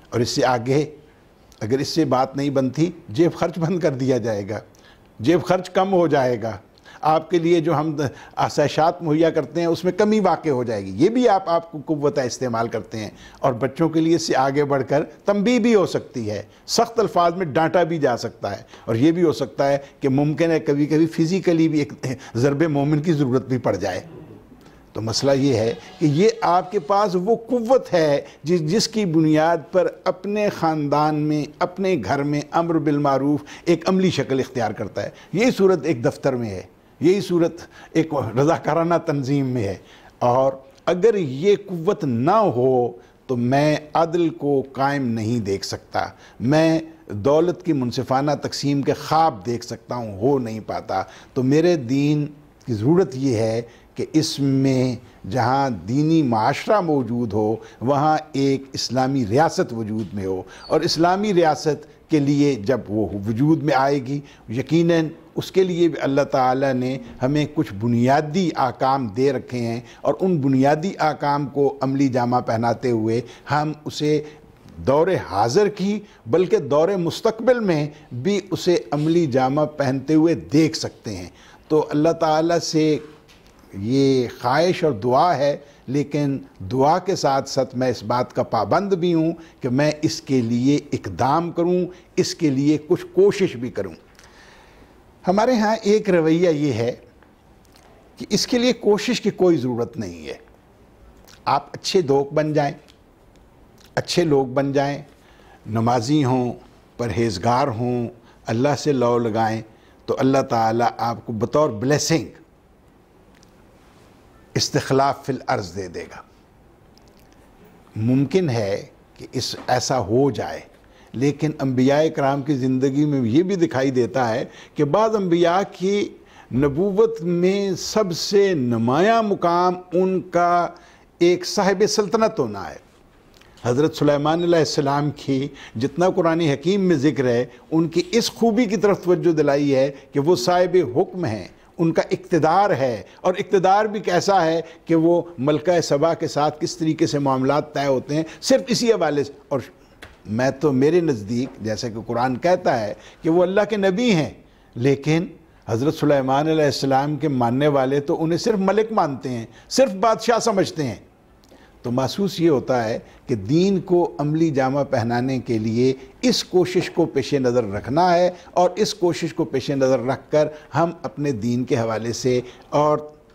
Speaker 1: اور اس سے آگے اگر اس سے بات نہیں بنتی، جیب خرچ بند کر دیا جائے گا، جیب خرچ کم ہو جائے گا، آپ کے لیے جو ہم آسائشات مہیا کرتے ہیں اس میں کمی واقع ہو جائے گی، یہ بھی آپ آپ کو قوت استعمال کرتے ہیں۔ اور بچوں کے لیے اس سے آگے بڑھ کر تنبیہ بھی ہو سکتی ہے، سخت الفاظ میں ڈانٹا بھی جا سکتا ہے، اور یہ بھی ہو سکتا ہے کہ ممکن ہے کبھی کبھی فزیکلی بھی ایک ضرب مومن کی ضرورت بھی پڑ جائے۔ تو مسئلہ یہ ہے کہ یہ آپ کے پاس وہ قوت ہے جس جس کی بنیاد پر اپنے خاندان میں، اپنے گھر میں امر بالمعروف ایک عملی شکل اختیار کرتا ہے۔ یہی صورت ایک دفتر میں ہے، یہی صورت ایک رضاکارانہ تنظیم میں ہے، اور اگر یہ قوت نہ ہو تو میں عدل کو قائم نہیں دیکھ سکتا، میں دولت کی منصفانہ تقسیم کے خواب دیکھ سکتا ہوں، ہو نہیں پاتا۔ تو میرے دین کی ضرورت یہ ہے کہ اس میں جہاں دینی معاشرہ موجود ہو وہاں ایک اسلامی ریاست وجود میں ہو، اور اسلامی ریاست کے لیے جب وہ وجود میں آئے گی یقیناً اس کے لیے بھی اللہ تعالیٰ نے ہمیں کچھ بنیادی احکام دے رکھے ہیں، اور ان بنیادی احکام کو عملی جامہ پہناتے ہوئے ہم اسے دور حاضر کی بلکہ دور مستقبل میں بھی اسے عملی جامہ پہنتے ہوئے دیکھ سکتے ہیں۔ تو اللہ تعالیٰ سے یہ خواہش اور دعا ہے، لیکن دعا کے ساتھ ساتھ میں اس بات کا پابند بھی ہوں کہ میں اس کے لیے اقدام کروں، اس کے لیے کچھ کوشش بھی کروں۔ ہمارے ہاں ایک رویہ یہ ہے کہ اس کے لیے کوشش کی کوئی ضرورت نہیں ہے، آپ اچھے دوست بن جائیں، اچھے لوگ بن جائیں، نمازی ہوں، پرہیزگار ہوں، اللہ سے لو لگائیں، تو اللہ تعالیٰ آپ کو بطور بلیسنگ استخلاف فی الارض دے دے گا۔ ممکن ہے کہ اس ایسا ہو جائے، لیکن انبیاء کرام کی زندگی میں یہ بھی دکھائی دیتا ہے کہ بعض انبیاء کی نبوت میں سب سے نمایاں مقام ان کا ایک صاحب سلطنت ہونا ہے۔ حضرت سلیمان علیہ السلام کی جتنا قرآن حکیم میں ذکر ہے ان کی اس خوبی کی طرف توجہ دلائی ہے کہ وہ صاحب حکم ہیں، ان کا اقتدار ہے، اور اقتدار بھی کیسا ہے کہ وہ ملکہ سبا کے ساتھ کس طریقے سے معاملات طے ہوتے ہیں، صرف اسی حوالے سے۔ اور میں تو میرے نزدیک جیسا کہ قرآن کہتا ہے کہ وہ اللہ کے نبی ہیں، لیکن حضرت سلیمان علیہ السلام کے ماننے والے تو انہیں صرف ملک مانتے ہیں، صرف بادشاہ سمجھتے ہیں۔ تو محسوس یہ ہوتا ہے کہ دین کو عملی جامہ پہنانے کے لیے اس کوشش کو پیش نظر رکھنا ہے، اور اس کوشش کو پیش نظر رکھ کر ہم اپنے دین کے حوالے سے اور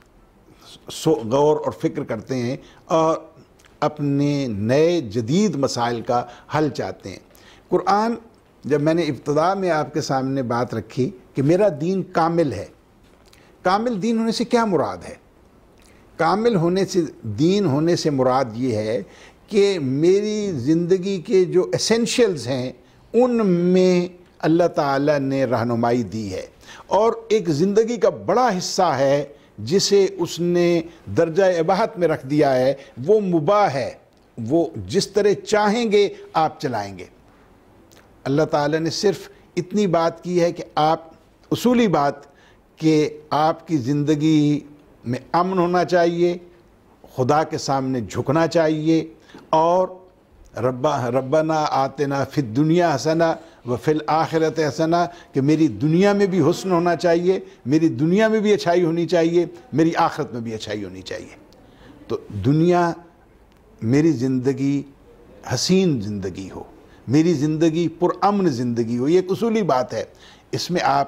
Speaker 1: غور اور فکر کرتے ہیں اور اپنے نئے جدید مسائل کا حل چاہتے ہیں۔ قرآن جب میں نے ابتدا میں آپ کے سامنے بات رکھی کہ میرا دین کامل ہے، کامل دین ہونے سے کیا مراد ہے؟ کامل ہونے سے دین ہونے سے مراد یہ ہے کہ میری زندگی کے جو ایسنشلز ہیں ان میں اللہ تعالیٰ نے رہنمائی دی ہے، اور ایک زندگی کا بڑا حصہ ہے جسے اس نے درجہ اباحت میں رکھ دیا ہے، وہ مباح ہے، وہ جس طرح چاہیں گے آپ چلائیں گے۔ اللہ تعالیٰ نے صرف اتنی بات کی ہے کہ آپ اصولی بات کہ آپ کی زندگی میں امن ہونا چاہیے، خدا کے سامنے جھکنا چاہیے، اور ربا ربنا آتنا فی الدنیا حسنہ وفی الآخرۃ حسنہ، کہ میری دنیا میں بھی حسن ہونا چاہیے، میری دنیا میں بھی اچھائی ہونی چاہیے، میری آخرت میں بھی اچھائی ہونی چاہیے۔ تو دنیا میری زندگی حسین زندگی ہو، میری زندگی پرامن زندگی ہو، یہ ایک اصولی بات ہے۔ اس میں آپ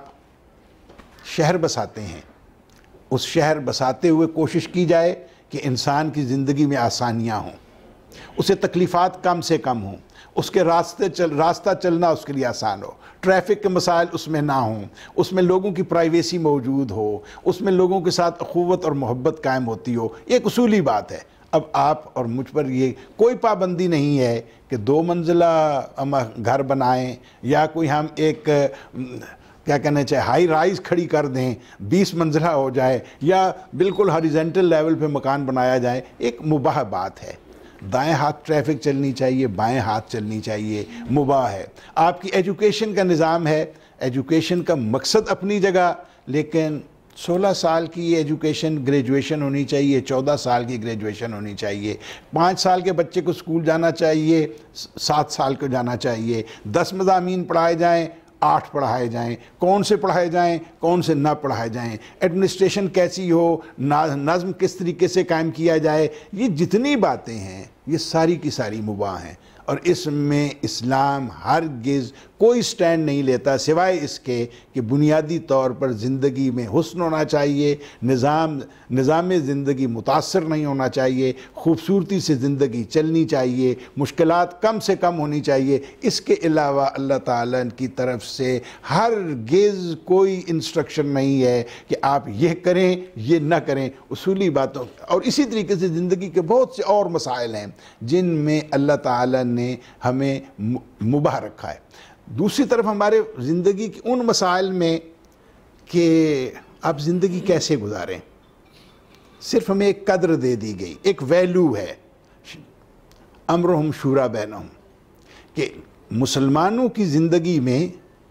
Speaker 1: شہر بساتے ہیں، اس شہر بساتے ہوئے کوشش کی جائے کہ انسان کی زندگی میں آسانیاں ہوں، اسے تکلیفات کم سے کم ہوں، اس کے راستے چل راستہ چلنا اس کے لیے آسان ہو، ٹریفک کے مسائل اس میں نہ ہوں، اس میں لوگوں کی پرائیویسی موجود ہو، اس میں لوگوں کے ساتھ اخوت اور محبت قائم ہوتی ہو، یہ ایک اصولی بات ہے۔ اب آپ اور مجھ پر یہ کوئی پابندی نہیں ہے کہ دو منزلہ ہم گھر بنائیں، یا کوئی ہم ایک کیا کہنا چاہے ہائی رائز کھڑی کر دیں، بیس منزلہ ہو جائے، یا بالکل ہاریزنٹل لیول پہ مکان بنایا جائے۔ ایک مباح بات ہے، دائیں ہاتھ ٹریفک چلنی چاہیے، بائیں ہاتھ چلنی چاہیے، مباح ہے۔ آپ کی ایجوکیشن کا نظام ہے، ایجوکیشن کا مقصد اپنی جگہ، لیکن سولہ سال کی ایجوکیشن گریجویشن ہونی چاہیے، چودہ سال کی گریجویشن ہونی چاہیے، پانچ سال کے بچے کو اسکول جانا چاہیے، سات سال کو جانا چاہیے، دس مضامین پڑھائے جائیں، آٹھ پڑھائے جائیں، کون سے پڑھائے جائیں کون سے نہ پڑھائے جائیں، ایڈمنسٹریشن کیسی ہو، نظم کس طریقے سے قائم کیا جائے، یہ جتنی باتیں ہیں یہ ساری کی ساری مباح ہیں، اور اس میں اسلام ہرگز کوئی سٹینڈ نہیں لیتا سوائے اس کے کہ بنیادی طور پر زندگی میں حسن ہونا چاہیے، نظام نظام زندگی متاثر نہیں ہونا چاہیے، خوبصورتی سے زندگی چلنی چاہیے، مشکلات کم سے کم ہونی چاہیے۔ اس کے علاوہ اللہ تعالیٰ کی طرف سے ہرگز کوئی انسٹرکشن نہیں ہے کہ آپ یہ کریں یہ نہ کریں، اصولی باتوں۔ اور اسی طریقے سے زندگی کے بہت سے اور مسائل ہیں جن میں اللہ تعالیٰ نے ہمیں مباح رکھا ہے۔ دوسری طرف ہمارے زندگی کے ان مسائل میں کہ آپ زندگی کیسے گزاریں، صرف ہمیں ایک قدر دے دی گئی، ایک ویلیو ہے، امرہم شورا بینہم، کہ مسلمانوں کی زندگی میں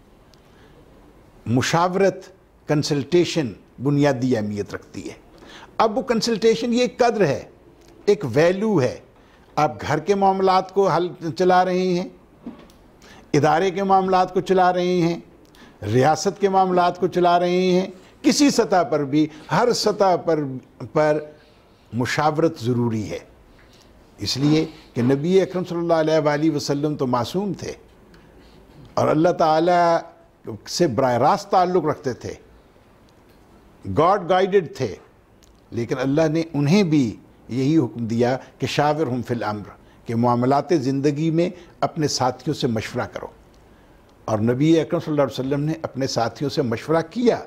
Speaker 1: مشاورت، کنسلٹیشن بنیادی اہمیت رکھتی ہے۔ اب وہ کنسلٹیشن یہ ایک قدر ہے، ایک ویلیو ہے۔ آپ گھر کے معاملات کو حل چلا رہے ہیں، ادارے کے معاملات کو چلا رہے ہیں، ریاست کے معاملات کو چلا رہے ہیں، کسی سطح پر بھی، ہر سطح پر پر مشاورت ضروری ہے، اس لیے کہ نبی اکرم صلی اللہ علیہ وآلہ وسلم تو معصوم تھے اور اللہ تعالیٰ سے براہ راست تعلق رکھتے تھے، گاڈ گائیڈڈ تھے، لیکن اللہ نے انہیں بھی یہی حکم دیا کہ شاورہم فی الامر، کہ معاملات زندگی میں اپنے ساتھیوں سے مشورہ کرو، اور نبی اکرم صلی اللہ علیہ وسلم نے اپنے ساتھیوں سے مشورہ کیا۔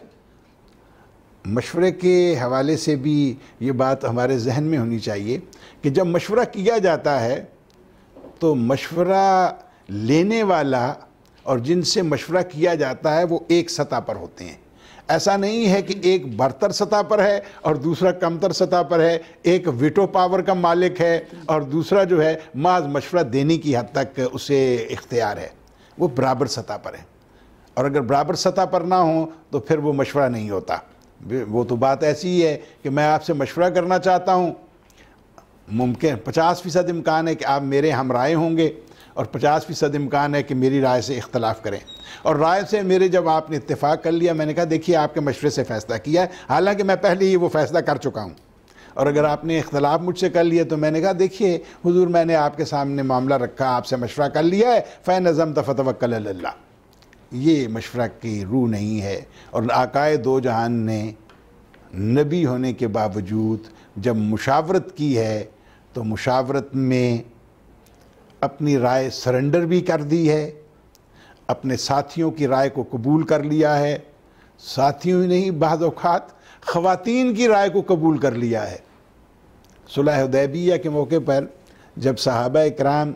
Speaker 1: مشورے کے حوالے سے بھی یہ بات ہمارے ذہن میں ہونی چاہیے کہ جب مشورہ کیا جاتا ہے تو مشورہ لینے والا اور جن سے مشورہ کیا جاتا ہے وہ ایک سطح پر ہوتے ہیں۔ ایسا نہیں ہے کہ ایک برتر سطح پر ہے اور دوسرا کمتر سطح پر ہے، ایک ویٹو پاور کا مالک ہے اور دوسرا جو ہے محض مشورہ دینے کی حد تک اسے اختیار ہے، وہ برابر سطح پر ہے۔ اور اگر برابر سطح پر نہ ہوں تو پھر وہ مشورہ نہیں ہوتا۔ وہ تو بات ایسی ہے کہ میں آپ سے مشورہ کرنا چاہتا ہوں، ممکن پچاس فیصد امکان ہے کہ آپ میرے ہم رائے ہوں گے اور پچاس فیصد امکان ہے کہ میری رائے سے اختلاف کریں، اور رائے سے میرے جب آپ نے اتفاق کر لیا، میں نے کہا دیکھیے آپ کے مشورے سے فیصلہ کیا ہے، حالانکہ میں پہلے ہی وہ فیصلہ کر چکا ہوں، اور اگر آپ نے اختلاف مجھ سے کر لیا تو میں نے کہا دیکھیے حضور میں نے آپ کے سامنے معاملہ رکھا، آپ سے مشورہ کر لیا ہے، فَإِنْ فَتَوَكَّلْ عَلَى اللَّهِ۔ یہ مشورہ کی روح نہیں ہے۔ اور آقائے دو جہان نے نبی ہونے کے باوجود جب مشاورت کی ہے تو مشاورت میں اپنی رائے سرنڈر بھی کر دی ہے، اپنے ساتھیوں کی رائے کو قبول کر لیا ہے، ساتھیوں ہی نہیں بعض اوقات خواتین کی رائے کو قبول کر لیا ہے۔ صلح حدیبیہ کے موقع پر جب صحابہ کرام،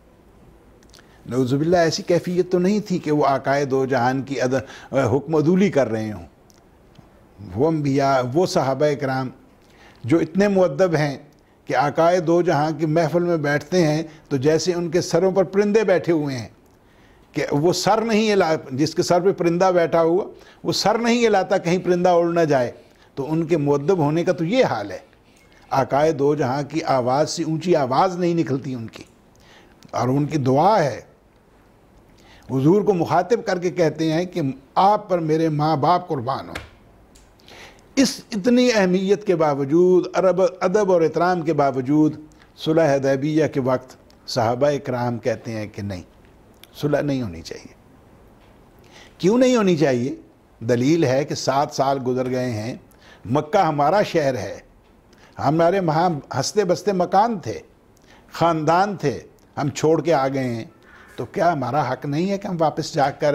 Speaker 1: نعوذ باللہ ایسی کیفیت تو نہیں تھی کہ وہ آقائے دو جہان کی حکم عدولی کر رہے ہوں، وہ انبیاء، وہ صحابہ کرام جو اتنے مؤدب ہیں کہ آقائے دو جہاں کی محفل میں بیٹھتے ہیں تو جیسے ان کے سروں پر پرندے بیٹھے ہوئے ہیں، کہ وہ سر نہیں ہلا، جس کے سر پہ پرندہ بیٹھا ہوا وہ سر نہیں ہلاتا کہیں پرندہ اڑ نہ جائے، تو ان کے مؤدب ہونے کا تو یہ حال ہے۔ آقائے دو جہاں کی آواز سے اونچی آواز نہیں نکلتی ان کی، اور ان کی دعا ہے، حضور کو مخاطب کر کے کہتے ہیں کہ آپ پر میرے ماں باپ قربان ہوں۔ اس اتنی اہمیت کے باوجود، عرب ادب اور احترام کے باوجود، صلح حدیبیہ کے وقت صحابہ کرام کہتے ہیں کہ نہیں، صلح نہیں ہونی چاہیے۔ کیوں نہیں ہونی چاہیے؟ دلیل ہے کہ سات سال گزر گئے ہیں، مکہ ہمارا شہر ہے، ہمارے وہاں ہنستے بستے مکان تھے، خاندان تھے، ہم چھوڑ کے آ گئے ہیں، تو کیا ہمارا حق نہیں ہے کہ ہم واپس جا کر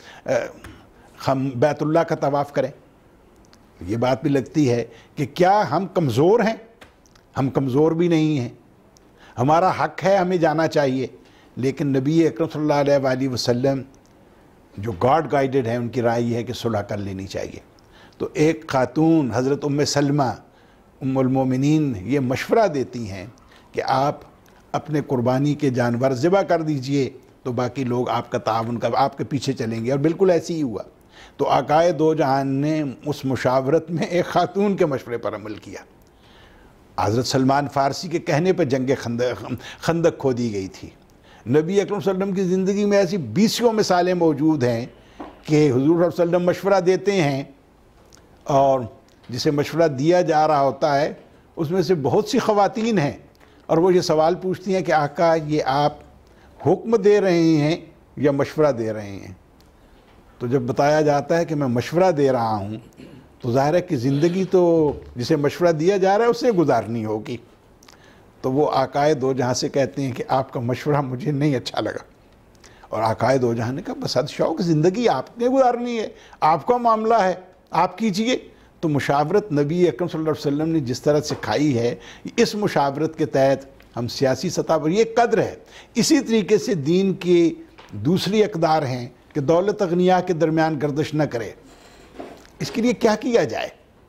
Speaker 1: ہم بیت اللہ کا طواف کریں؟ یہ بات بھی لگتی ہے کہ کیا ہم کمزور ہیں؟ ہم کمزور بھی نہیں ہیں، ہمارا حق ہے، ہمیں جانا چاہیے، لیکن نبی اکرم صلی اللہ علیہ وآلہ وسلم جو گاڈ گائیڈڈ ہیں، ان کی رائے یہ ہے کہ صلح کر لینی چاہیے۔ تو ایک خاتون حضرت ام سلمہ ام المومنین یہ مشورہ دیتی ہیں کہ آپ اپنے قربانی کے جانور ذبح کر دیجئے تو باقی لوگ آپ کا تعاون کا آپ کے پیچھے چلیں گے، اور بالکل ایسی ہی ہوا۔ تو آقائے دو جہان نے اس مشاورت میں ایک خاتون کے مشورے پر عمل کیا. حضرت سلمان فارسی کے کہنے پہ جنگ خندق خندق کھودی گئی تھی. نبی اکرم صلی اللہ علیہ وسلم کی زندگی میں ایسی بیسوں مثالیں موجود ہیں کہ حضور صلی اللہ علیہ وسلم مشورہ دیتے ہیں اور جسے مشورہ دیا جا رہا ہوتا ہے اس میں سے بہت سی خواتین ہیں اور وہ یہ سوال پوچھتی ہیں کہ آقا یہ آپ حکم دے رہے ہیں یا مشورہ دے رہے ہیں؟ تو جب بتایا جاتا ہے کہ میں مشورہ دے رہا ہوں تو ظاہر ہے کہ زندگی تو جسے مشورہ دیا جا رہا ہے اسے گزارنی ہوگی. تو وہ آقائے دو جہاں سے کہتے ہیں کہ آپ کا مشورہ مجھے نہیں اچھا لگا. اور آقائے دو جہاں نے کہا بس حد شوق زندگی آپ نے گزارنی ہے, آپ کا معاملہ ہے, آپ کیجئے. تو مشاورت نبی اکرم صلی اللہ علیہ وسلم نے جس طرح سکھائی ہے, اس مشاورت کے تحت ہم سیاسی سطح پر یہ قدر ہے. اسی طریقے سے دین کی دوسری اقدار ہیں کہ دولت اغنیاء کے درمیان گردش نہ کرے. اس کے لیے کیا کیا جائے؟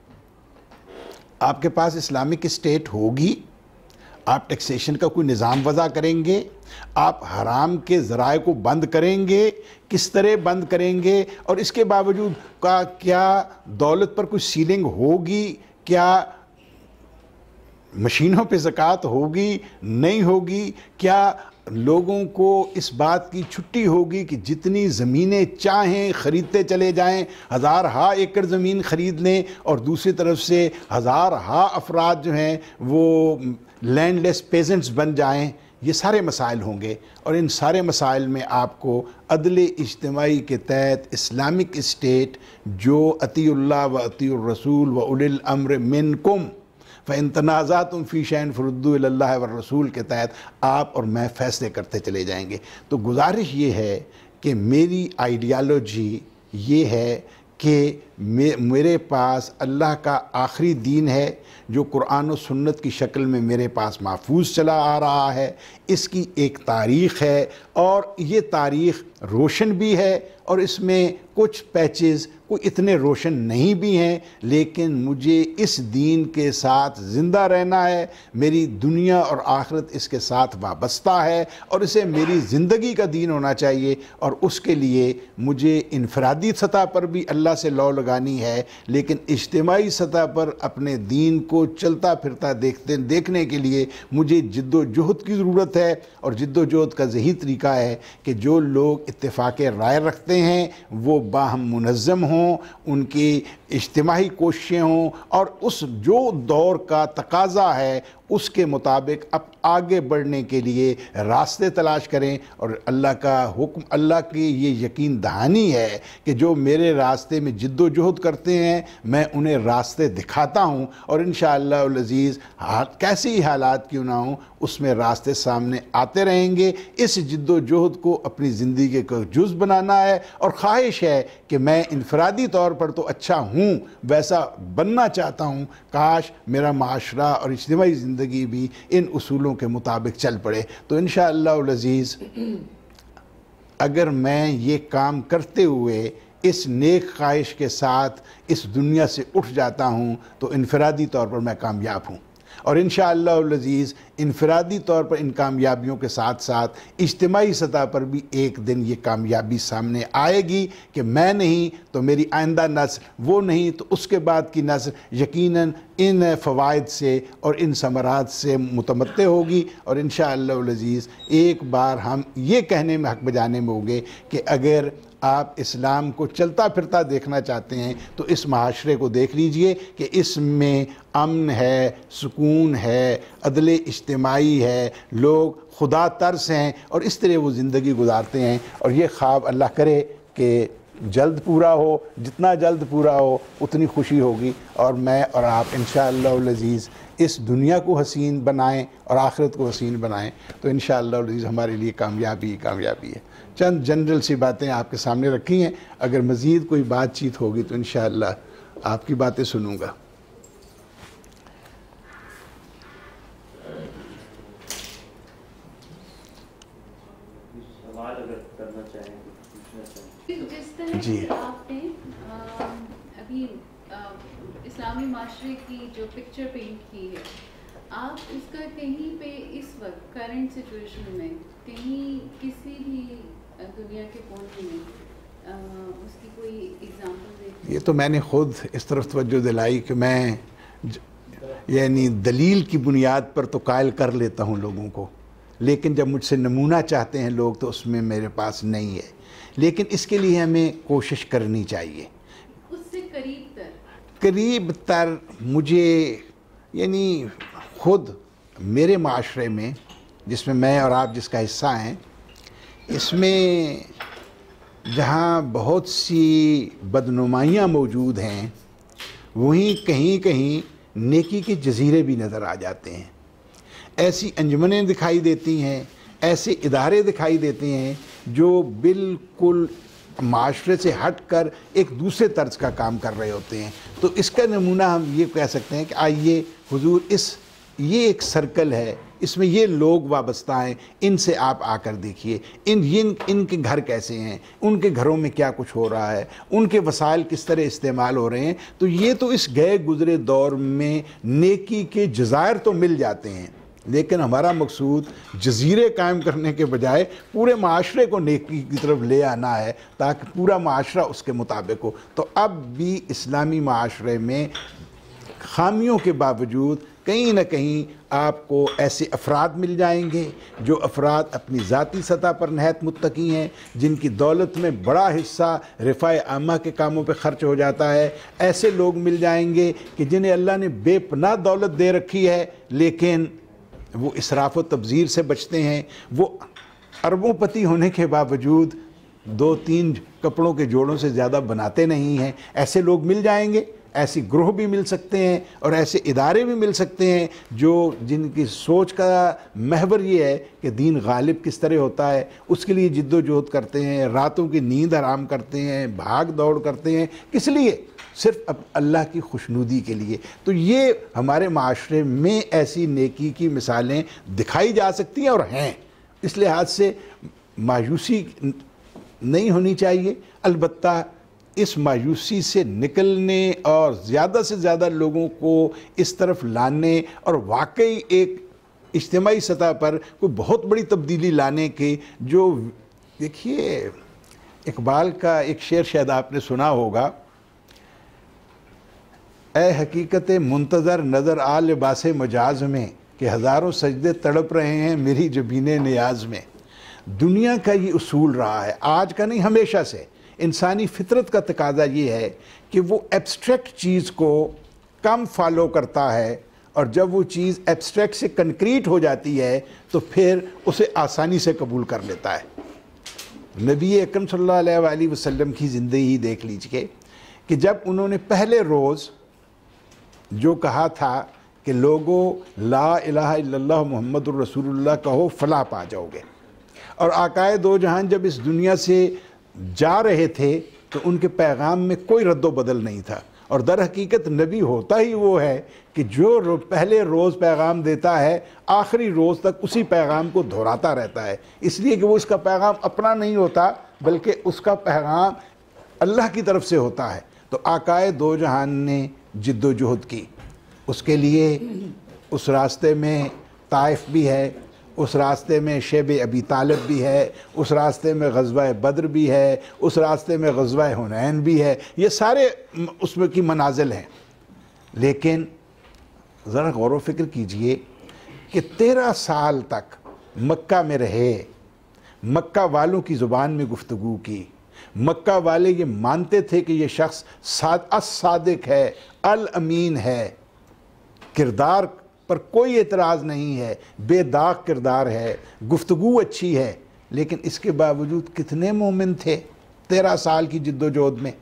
Speaker 1: آپ کے پاس اسلامک اسٹیٹ ہوگی, آپ ٹیکسیشن کا کوئی نظام وضع کریں گے, آپ حرام کے ذرائع کو بند کریں گے, کس طرح بند کریں گے, اور اس کے باوجود کا کیا دولت پر کوئی سیلنگ ہوگی, کیا مشینوں پہ زکوٰۃ ہوگی نہیں ہوگی, کیا لوگوں کو اس بات کی چھٹی ہوگی کہ جتنی زمینیں چاہیں خریدتے چلے جائیں, ہزار ہا ایکڑ زمین خرید لیں, اور دوسری طرف سے ہزار ہا افراد جو ہیں وہ لینڈ لیس پیزنٹس بن جائیں. یہ سارے مسائل ہوں گے, اور ان سارے مسائل میں آپ کو عدل اجتماعی کے تحت اسلامک اسٹیٹ جو اطیع اللہ و اطیع الرسول و اولی الامر منکم فَإِن تَنَازَعْتُمْ فِي شَيْءٍ فَرُدُّوهُ إِلَى اللَّهِ وَالرَّسُولِ کے تحت آپ اور میں فیصلے کرتے چلے جائیں گے. تو گزارش یہ ہے کہ میری آئیڈیالوجی یہ ہے کہ میرے پاس اللہ کا آخری دین ہے جو قرآن و سنت کی شکل میں میرے پاس محفوظ چلا آ رہا ہے. اس کی ایک تاریخ ہے, اور یہ تاریخ روشن بھی ہے, اور اس میں کچھ پیچز کوئی اتنے روشن نہیں بھی ہیں, لیکن مجھے اس دین کے ساتھ زندہ رہنا ہے. میری دنیا اور آخرت اس کے ساتھ وابستہ ہے, اور اسے میری زندگی کا دین ہونا چاہیے, اور اس کے لیے مجھے انفرادی سطح پر بھی اللہ سے لو لگانی ہے, لیکن اجتماعی سطح پر اپنے دین کو چلتا پھرتا دیکھتے دیکھنے کے لیے مجھے جد و جہد کی ضرورت ہے. اور جد و جہد کا یہی طریقہ ہے کہ جو لوگ اتفاق رائے رکھتے ہیں وہ باہم منظم ہوں, ان کی اجتماعی کوششیں ہوں, اور اس جو دور کا تقاضا ہے اس کے مطابق اب آگے بڑھنے کے لیے راستے تلاش کریں. اور اللہ کا حکم, اللہ کی یہ یقین دہانی ہے کہ جو میرے راستے میں جد و جہد کرتے ہیں میں انہیں راستے دکھاتا ہوں, اور انشاءاللہ العزیز کیسی حالات کیوں نہ ہوں اس میں راستے سامنے آتے رہیں گے. اس جد و جہد کو اپنی زندگی کا جز بنانا ہے, اور خواہش ہے کہ میں انفرادی طور پر تو اچھا ہوں, ویسا بننا چاہتا ہوں. کاش میرا معاشرہ اور اجتماعی زندگی بھی ان اصولوں کے مطابق چل پڑے. تو انشاءاللہ العزیز اگر میں یہ کام کرتے ہوئے اس نیک خواہش کے ساتھ اس دنیا سے اٹھ جاتا ہوں تو انفرادی طور پر میں کامیاب ہوں, اور انشاءاللہ العزیز انفرادی طور پر ان کامیابیوں کے ساتھ ساتھ اجتماعی سطح پر بھی ایک دن یہ کامیابی سامنے آئے گی کہ میں نہیں تو میری آئندہ نسل, وہ نہیں تو اس کے بعد کی نسل یقیناً ان فوائد سے اور ان ثمرات سے متمتع ہوگی. اور انشاءاللہ العزیز ایک بار ہم یہ کہنے میں حق بجانے میں ہوں گے کہ اگر آپ اسلام کو چلتا پھرتا دیکھنا چاہتے ہیں تو اس معاشرے کو دیکھ لیجئے کہ اس میں امن ہے, سکون ہے, عدل اجتماعی ہے, لوگ خدا ترس ہیں, اور اس طرح وہ زندگی گزارتے ہیں. اور یہ خواب اللہ کرے کہ جلد پورا ہو, جتنا جلد پورا ہو اتنی خوشی ہوگی, اور میں اور آپ انشاءاللہ العزیز اس دنیا کو حسین بنائیں اور آخرت کو حسین بنائیں تو انشاءاللہ العزیز ہمارے لیے کامیابی کامیابی ہے. چند جنرل سی باتیں آپ کے سامنے رکھی ہیں, اگر مزید کوئی بات چیت ہوگی تو انشاءاللہ آپ کی باتیں سنوں گا.
Speaker 2: جس طرح
Speaker 1: جی
Speaker 2: سے آپ نے ابھی اسلامی معاشرے کی جو پکچر پینٹ کی ہے, آپ اس کا کہیں پہ اس وقت کرنٹ سچویشن میں کہیں کسی بھی دنیا کے کونے میں اس اس کی کوئی ایگزامپل دے؟
Speaker 1: یہ تو میں نے خود اس طرف توجہ دلائی کہ میں یعنی دلیل کی بنیاد پر تو قائل کر لیتا ہوں لوگوں کو، لیکن جب مجھ سے نمونہ چاہتے ہیں لوگ تو اس میں میرے پاس نہیں ہے، لیکن اس کے لیے ہمیں کوشش کرنی چاہیے۔
Speaker 2: اس سے قریب تر
Speaker 1: قریب تر مجھے یعنی خود میرے معاشرے میں جس میں میں اور آپ جس کا حصہ ہیں، اس میں جہاں بہت سی بدنمائیاں موجود ہیں وہیں کہیں کہیں نیکی کے جزیرے بھی نظر آ جاتے ہیں، ایسی انجمنیں دکھائی دیتی ہیں، ایسے ادارے دکھائی دیتے ہیں جو بالکل معاشرے سے ہٹ کر ایک دوسرے طرز کا کام کر رہے ہوتے ہیں۔ تو اس کا نمونہ ہم یہ کہہ سکتے ہیں کہ آئیے حضور اس یہ ایک سرکل ہے، اس میں یہ لوگ وابستہ ہیں، ان سے آپ آ کر دیکھیے ان ان ان کے گھر کیسے ہیں، ان کے گھروں میں کیا کچھ ہو رہا ہے، ان کے وسائل کس طرح استعمال ہو رہے ہیں۔ تو یہ تو اس گئے گزرے دور میں نیکی کے جزائر تو مل جاتے ہیں، لیکن ہمارا مقصود جزیرے قائم کرنے کے بجائے پورے معاشرے کو نیکی کی طرف لے آنا ہے تاکہ پورا معاشرہ اس کے مطابق ہو۔ تو اب بھی اسلامی معاشرے میں خامیوں کے باوجود کہیں نہ کہیں آپ کو ایسے افراد مل جائیں گے جو افراد اپنی ذاتی سطح پر نہایت متقی ہیں، جن کی دولت میں بڑا حصہ رفاہ عامہ کے کاموں پہ خرچ ہو جاتا ہے۔ ایسے لوگ مل جائیں گے کہ جنہیں اللہ نے بے پناہ دولت دے رکھی ہے لیکن وہ اسراف و تبذیر سے بچتے ہیں، وہ اربوں پتی ہونے کے باوجود دو تین کپڑوں کے جوڑوں سے زیادہ بناتے نہیں ہیں۔ ایسے لوگ مل جائیں گے، ایسی گروہ بھی مل سکتے ہیں اور ایسے ادارے بھی مل سکتے ہیں جو جن کی سوچ کا محور یہ ہے کہ دین غالب کس طرح ہوتا ہے، اس کے لیے جد و جہد کرتے ہیں، راتوں کی نیند حرام کرتے ہیں، بھاگ دوڑ کرتے ہیں، کس لیے؟ صرف اب اللہ کی خوشنودی کے لیے۔ تو یہ ہمارے معاشرے میں ایسی نیکی کی مثالیں دکھائی جا سکتی ہیں اور ہیں، اس لحاظ سے مایوسی نہیں ہونی چاہیے۔ البتہ اس مایوسی سے نکلنے اور زیادہ سے زیادہ لوگوں کو اس طرف لانے اور واقعی ایک اجتماعی سطح پر کوئی بہت بڑی تبدیلی لانے کے جو دیکھیے اقبال کا ایک شعر شاید آپ نے سنا ہوگا، اے حقیقت منتظر نظر آ لباس مجاز میں کہ ہزاروں سجدے تڑپ رہے ہیں میری جبین نیاز میں۔ دنیا کا یہ اصول رہا ہے، آج کا نہیں ہمیشہ سے۔ انسانی فطرت کا تقاضا یہ ہے کہ وہ ایبسٹریکٹ چیز کو کم فالو کرتا ہے، اور جب وہ چیز ایبسٹریکٹ سے کنکریٹ ہو جاتی ہے تو پھر اسے آسانی سے قبول کر لیتا ہے۔ نبی اکرم صلی اللہ علیہ وآلہ وسلم کی زندگی دیکھ لیجئے کہ جب انہوں نے پہلے روز جو کہا تھا کہ لوگوں لا الہ الا اللہ محمد الرسول اللہ کہو فلاح پا جاؤ گے، اور آقائے دو جہان جب اس دنیا سے جا رہے تھے تو ان کے پیغام میں کوئی رد و بدل نہیں تھا، اور در حقیقت نبی ہوتا ہی وہ ہے کہ جو پہلے روز پیغام دیتا ہے آخری روز تک اسی پیغام کو دہراتا رہتا ہے، اس لیے کہ وہ اس کا پیغام اپنا نہیں ہوتا بلکہ اس کا پیغام اللہ کی طرف سے ہوتا ہے۔ تو آقائے دو جہان نے جد و جہد کی، اس کے لیے اس راستے میں طائف بھی ہے، اس راستے میں شیب ابی طالب بھی ہے، اس راستے میں غزوہ بدر بھی ہے، اس راستے میں غزوہ حنین بھی ہے، یہ سارے اس میں کی منازل ہیں۔ لیکن ذرا غور و فکر کیجئے کہ تیرہ سال تک مکہ میں رہے، مکہ والوں کی زبان میں گفتگو کی، مکہ والے یہ مانتے تھے کہ یہ شخص الصادق ہے، الامین ہے، کردار پر کوئی اعتراض نہیں ہے، بے داغ کردار ہے، گفتگو اچھی ہے، لیکن اس کے باوجود کتنے مومن تھے تیرہ سال کی جد و جہد میں؟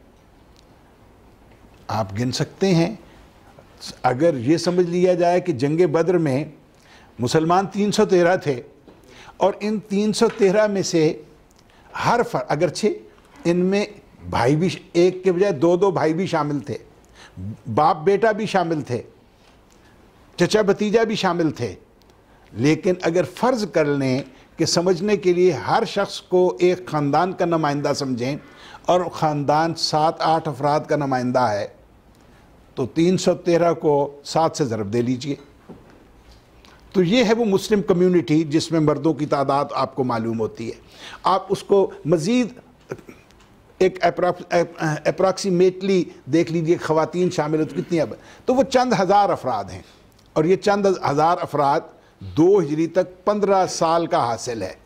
Speaker 1: آپ گن سکتے ہیں۔ اگر یہ سمجھ لیا جائے کہ جنگ بدر میں مسلمان تین سو تیرہ تھے، اور ان تین سو تیرہ میں سے ہر فرد اگرچہ ان میں بھائی بھی ایک کے بجائے دو دو بھائی بھی شامل تھے، باپ بیٹا بھی شامل تھے، چچا بھتیجا بھی شامل تھے، لیکن اگر فرض کر لیں کہ سمجھنے کے لیے ہر شخص کو ایک خاندان کا نمائندہ سمجھیں اور خاندان سات آٹھ افراد کا نمائندہ ہے، تو تین سو تیرہ کو سات سے ضرب دے لیجئے۔ تو یہ ہے وہ مسلم کمیونٹی جس میں مردوں کی تعداد آپ کو معلوم ہوتی ہے۔ آپ اس کو مزید ایک اپراکسیمیٹلی دیکھ لیجئے خواتین شامل ہو تو کتنی اب تو وہ چند ہزار افراد ہیں، اور یہ چند ہزار افراد دو ہجری تک پندرہ سال کا حاصل ہے،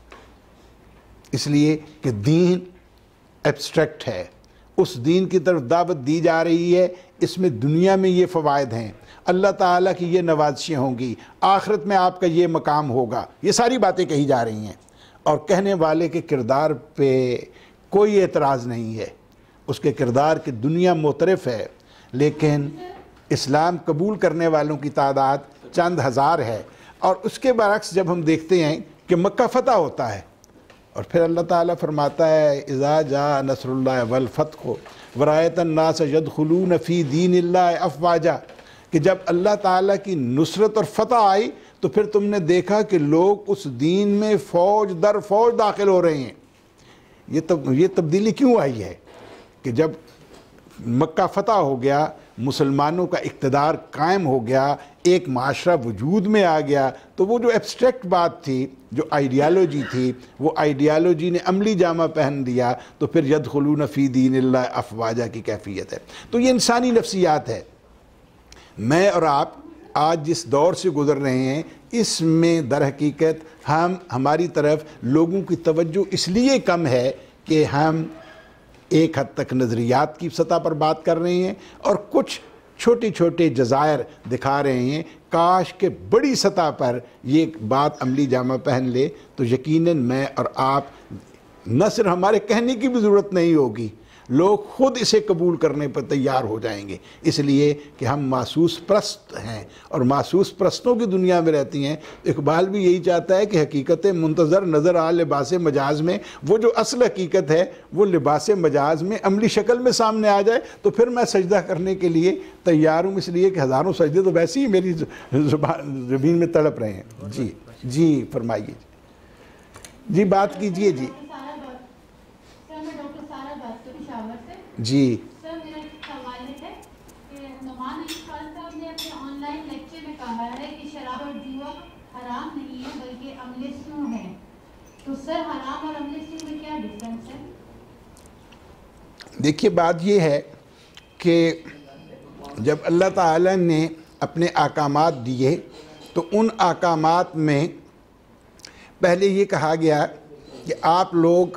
Speaker 1: اس لیے کہ دین ایبسٹریکٹ ہے، اس دین کی طرف دعوت دی جا رہی ہے، اس میں دنیا میں یہ فوائد ہیں، اللہ تعالیٰ کی یہ نوازشیں ہوں گی، آخرت میں آپ کا یہ مقام ہوگا، یہ ساری باتیں کہی جا رہی ہیں، اور کہنے والے کے کردار پہ کوئی اعتراض نہیں ہے، اس کے کردار کی دنیا معترف ہے، لیکن اسلام قبول کرنے والوں کی تعداد چند ہزار ہے۔ اور اس کے برعکس جب ہم دیکھتے ہیں کہ مکہ فتح ہوتا ہے اور پھر اللہ تعالیٰ فرماتا ہے اذا جاء نصر اللہ والفتح ورأیت الناس یدخلون فی دین اللہ افواجا، کہ جب اللہ تعالیٰ کی نصرت اور فتح آئی تو پھر تم نے دیکھا کہ لوگ اس دین میں فوج در فوج داخل ہو رہے ہیں۔ یہ تب یہ تبدیلی کیوں آئی ہے کہ جب مکہ فتح ہو گیا، مسلمانوں کا اقتدار قائم ہو گیا، ایک معاشرہ وجود میں آ گیا، تو وہ جو ایبسٹریکٹ بات تھی، جو آئیڈیالوجی تھی، وہ آئیڈیالوجی نے عملی جامہ پہن دیا، تو پھر یدخلون فی دین اللہ افواجا کی کیفیت ہے۔ تو یہ انسانی نفسیات ہے۔ میں اور آپ آج جس دور سے گزر رہے ہیں، اس میں در حقیقت ہم ہماری طرف لوگوں کی توجہ اس لیے کم ہے کہ ہم ایک حد تک نظریات کی سطح پر بات کر رہے ہیں اور کچھ چھوٹے چھوٹے جزائر دکھا رہے ہیں۔ کاش کہ بڑی سطح پر یہ بات عملی جامہ پہن لے تو یقیناً میں اور آپ نہ صرف ہمارے کہنے کی بھی ضرورت نہیں ہوگی، لوگ خود اسے قبول کرنے پر تیار ہو جائیں گے، اس لیے کہ ہم محسوس پرست ہیں اور محسوس پرستوں کی دنیا میں رہتی ہیں۔ اقبال بھی یہی چاہتا ہے کہ حقیقت منتظر نظر آ لباس مجاز میں، وہ جو اصل حقیقت ہے وہ لباس مجاز میں عملی شکل میں سامنے آ جائے تو پھر میں سجدہ کرنے کے لیے تیار ہوں، اس لیے کہ ہزاروں سجدے تو ویسے ہی میری زمین میں تڑپ رہے ہیں۔ جی جی فرمائیے، جی بات کیجئے۔ جی جی
Speaker 3: سر میرا سوال ہے کہ نعمان علی خان صاحب نے اپنے آن لائن لیکچر میں کہا ہے کہ شراب اور جوا حرام نہیں ہے بلکہ عمل سو ہے، تو سر حرام اور عمل سو میں کیا ڈفرنس ہے؟
Speaker 1: دیکھیے بات یہ ہے کہ جب اللہ تعالیٰ نے اپنے احکامات دیے تو ان احکامات میں پہلے یہ کہا گیا کہ آپ لوگ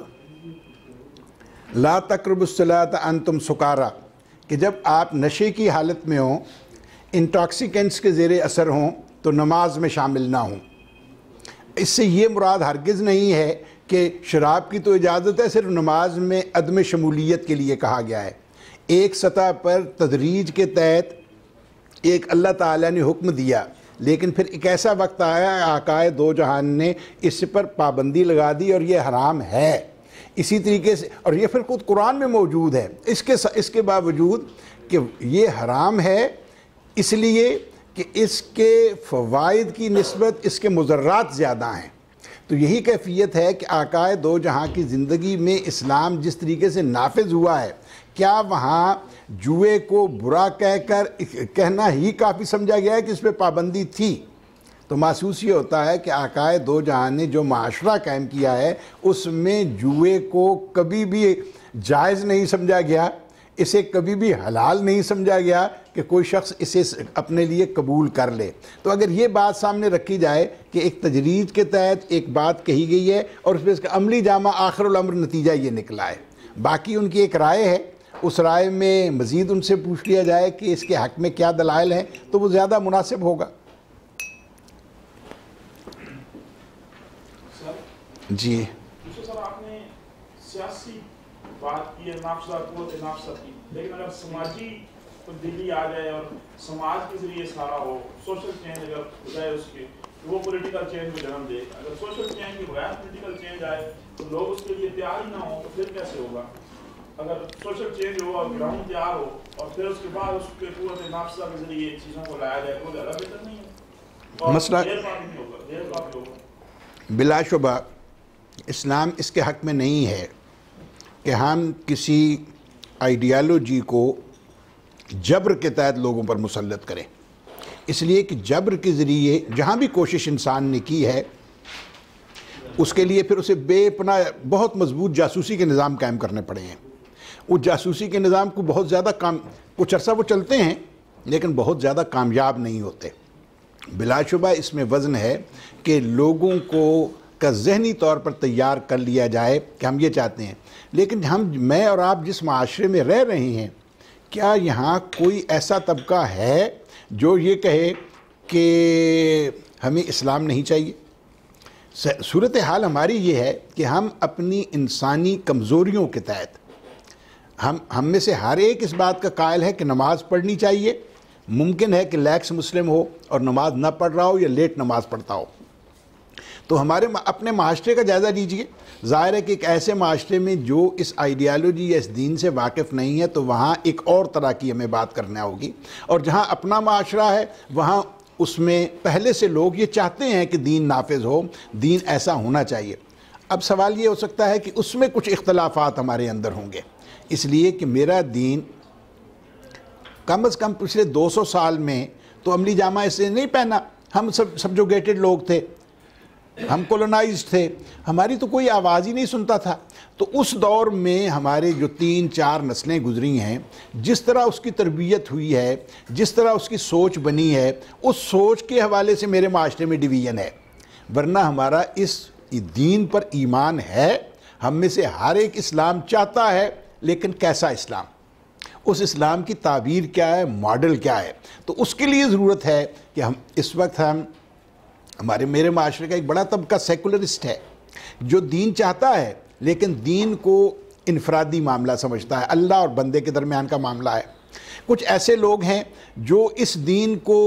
Speaker 1: لا تقربوا الصلاۃ انتم سکارا، کہ جب آپ نشے کی حالت میں ہوں، انٹاکسیکینٹس کے زیر اثر ہوں تو نماز میں شامل نہ ہوں۔ اس سے یہ مراد ہرگز نہیں ہے کہ شراب کی تو اجازت ہے، صرف نماز میں عدم شمولیت کے لیے کہا گیا ہے۔ ایک سطح پر تدریج کے تحت ایک اللہ تعالیٰ نے حکم دیا، لیکن پھر ایک ایسا وقت آیا آقائے دو جہان نے اس پر پابندی لگا دی اور یہ حرام ہے۔ اسی طریقے سے، اور یہ پھر خود قرآن میں موجود ہے، اس کے اس کے باوجود کہ یہ حرام ہے اس لیے کہ اس کے فوائد کی نسبت اس کے مضرات زیادہ ہیں۔ تو یہی کیفیت ہے کہ آقائے دو جہاں کی زندگی میں اسلام جس طریقے سے نافذ ہوا ہے، کیا وہاں جوئے کو برا کہہ کر کہنا ہی کافی سمجھا گیا ہے کہ اس پہ پابندی تھی؟ تو محسوس یہ ہوتا ہے کہ آقائے دو جہان نے جو معاشرہ قائم کیا ہے اس میں جوئے کو کبھی بھی جائز نہیں سمجھا گیا، اسے کبھی بھی حلال نہیں سمجھا گیا کہ کوئی شخص اسے اپنے لیے قبول کر لے۔ تو اگر یہ بات سامنے رکھی جائے کہ ایک تجرید کے تحت ایک بات کہی گئی ہے اور اس پہ اس کا عملی جامہ آخر الامر نتیجہ یہ نکلا ہے، باقی ان کی ایک رائے ہے، اس رائے میں مزید ان سے پوچھ لیا جائے کہ اس کے حق میں کیا دلائل ہیں تو وہ زیادہ مناسب ہوگا۔ جی
Speaker 4: سر آپ نے سیاسی بات کی ہے، نافذہ قوت نافذہ کی، لیکن اگر سماجی تبدیلی آ جائے اور سماج کے ذریعے سارا ہو، سوشل چینج اگر ہو جائے اس کی، وہ پولیٹیکل چینج کو جنم دے، اگر سوشل چینج کی بغیر پولیٹیکل چینج آئے تو لوگ اس کے لیے تیار ہی نہ ہوں تو پھر کیسے ہوگا؟ اگر سوشل چینج ہو اور گراؤنڈ تیار ہو اور پھر اس کے بعد اس کے قوت نافذہ کے ذریعے چیزوں کو لایا جائے تو زیادہ بہتر نہیں ہے؟
Speaker 1: مسئلہ
Speaker 4: دیر بات نہیں ہوگا، دیر بات ہوگا۔
Speaker 1: بلا شبہ اسلام اس کے حق میں نہیں ہے کہ ہم کسی آئیڈیالوجی کو جبر کے تحت لوگوں پر مسلط کریں، اس لیے کہ جبر کے ذریعے جہاں بھی کوشش انسان نے کی ہے اس کے لیے پھر اسے بے پناہ بہت مضبوط جاسوسی کے نظام قائم کرنے پڑے ہیں۔ وہ جاسوسی کے نظام کو بہت زیادہ کام کچھ عرصہ وہ چلتے ہیں لیکن بہت زیادہ کامیاب نہیں ہوتے. بلا شبہ اس میں وزن ہے کہ لوگوں کو کا ذہنی طور پر تیار کر لیا جائے کہ ہم یہ چاہتے ہیں. لیکن ہم میں اور آپ جس معاشرے میں رہ رہے ہیں, کیا یہاں کوئی ایسا طبقہ ہے جو یہ کہے کہ ہمیں اسلام نہیں چاہیے؟ صورتحال ہماری یہ ہے کہ ہم اپنی انسانی کمزوریوں کے تحت ہم ہم میں سے ہر ایک اس بات کا قائل ہے کہ نماز پڑھنی چاہیے. ممکن ہے کہ لیکس مسلم ہو اور نماز نہ پڑھ رہا ہو یا لیٹ نماز پڑھتا ہو. تو ہمارے اپنے معاشرے کا جائزہ لیجئے. ظاہر ہے کہ ایک ایسے معاشرے میں جو اس آئیڈیالوجی یا اس دین سے واقف نہیں ہے تو وہاں ایک اور طرح کی ہمیں بات کرنا ہوگی, اور جہاں اپنا معاشرہ ہے وہاں اس میں پہلے سے لوگ یہ چاہتے ہیں کہ دین نافذ ہو, دین ایسا ہونا چاہیے. اب سوال یہ ہو سکتا ہے کہ اس میں کچھ اختلافات ہمارے اندر ہوں گے, اس لیے کہ میرا دین کم از کم پچھلے دو سو سال میں تو عملی جامہ اس سے نہیں پہنا. ہم سب سبجوگیٹڈ لوگ تھے, ہم کولونائزڈ تھے, ہماری تو کوئی آواز ہی نہیں سنتا تھا. تو اس دور میں ہمارے جو تین چار نسلیں گزری ہیں, جس طرح اس کی تربیت ہوئی ہے, جس طرح اس کی سوچ بنی ہے, اس سوچ کے حوالے سے میرے معاشرے میں ڈویژن ہے. ورنہ ہمارا اس دین پر ایمان ہے, ہم میں سے ہر ایک اسلام چاہتا ہے, لیکن کیسا اسلام, اس اسلام کی تعبیر کیا ہے, ماڈل کیا ہے. تو اس کے لیے ضرورت ہے کہ ہم اس وقت ہم ہمارے میرے معاشرے کا ایک بڑا طبقہ سیکولرسٹ ہے جو دین چاہتا ہے لیکن دین کو انفرادی معاملہ سمجھتا ہے, اللہ اور بندے کے درمیان کا معاملہ ہے. کچھ ایسے لوگ ہیں جو اس دین کو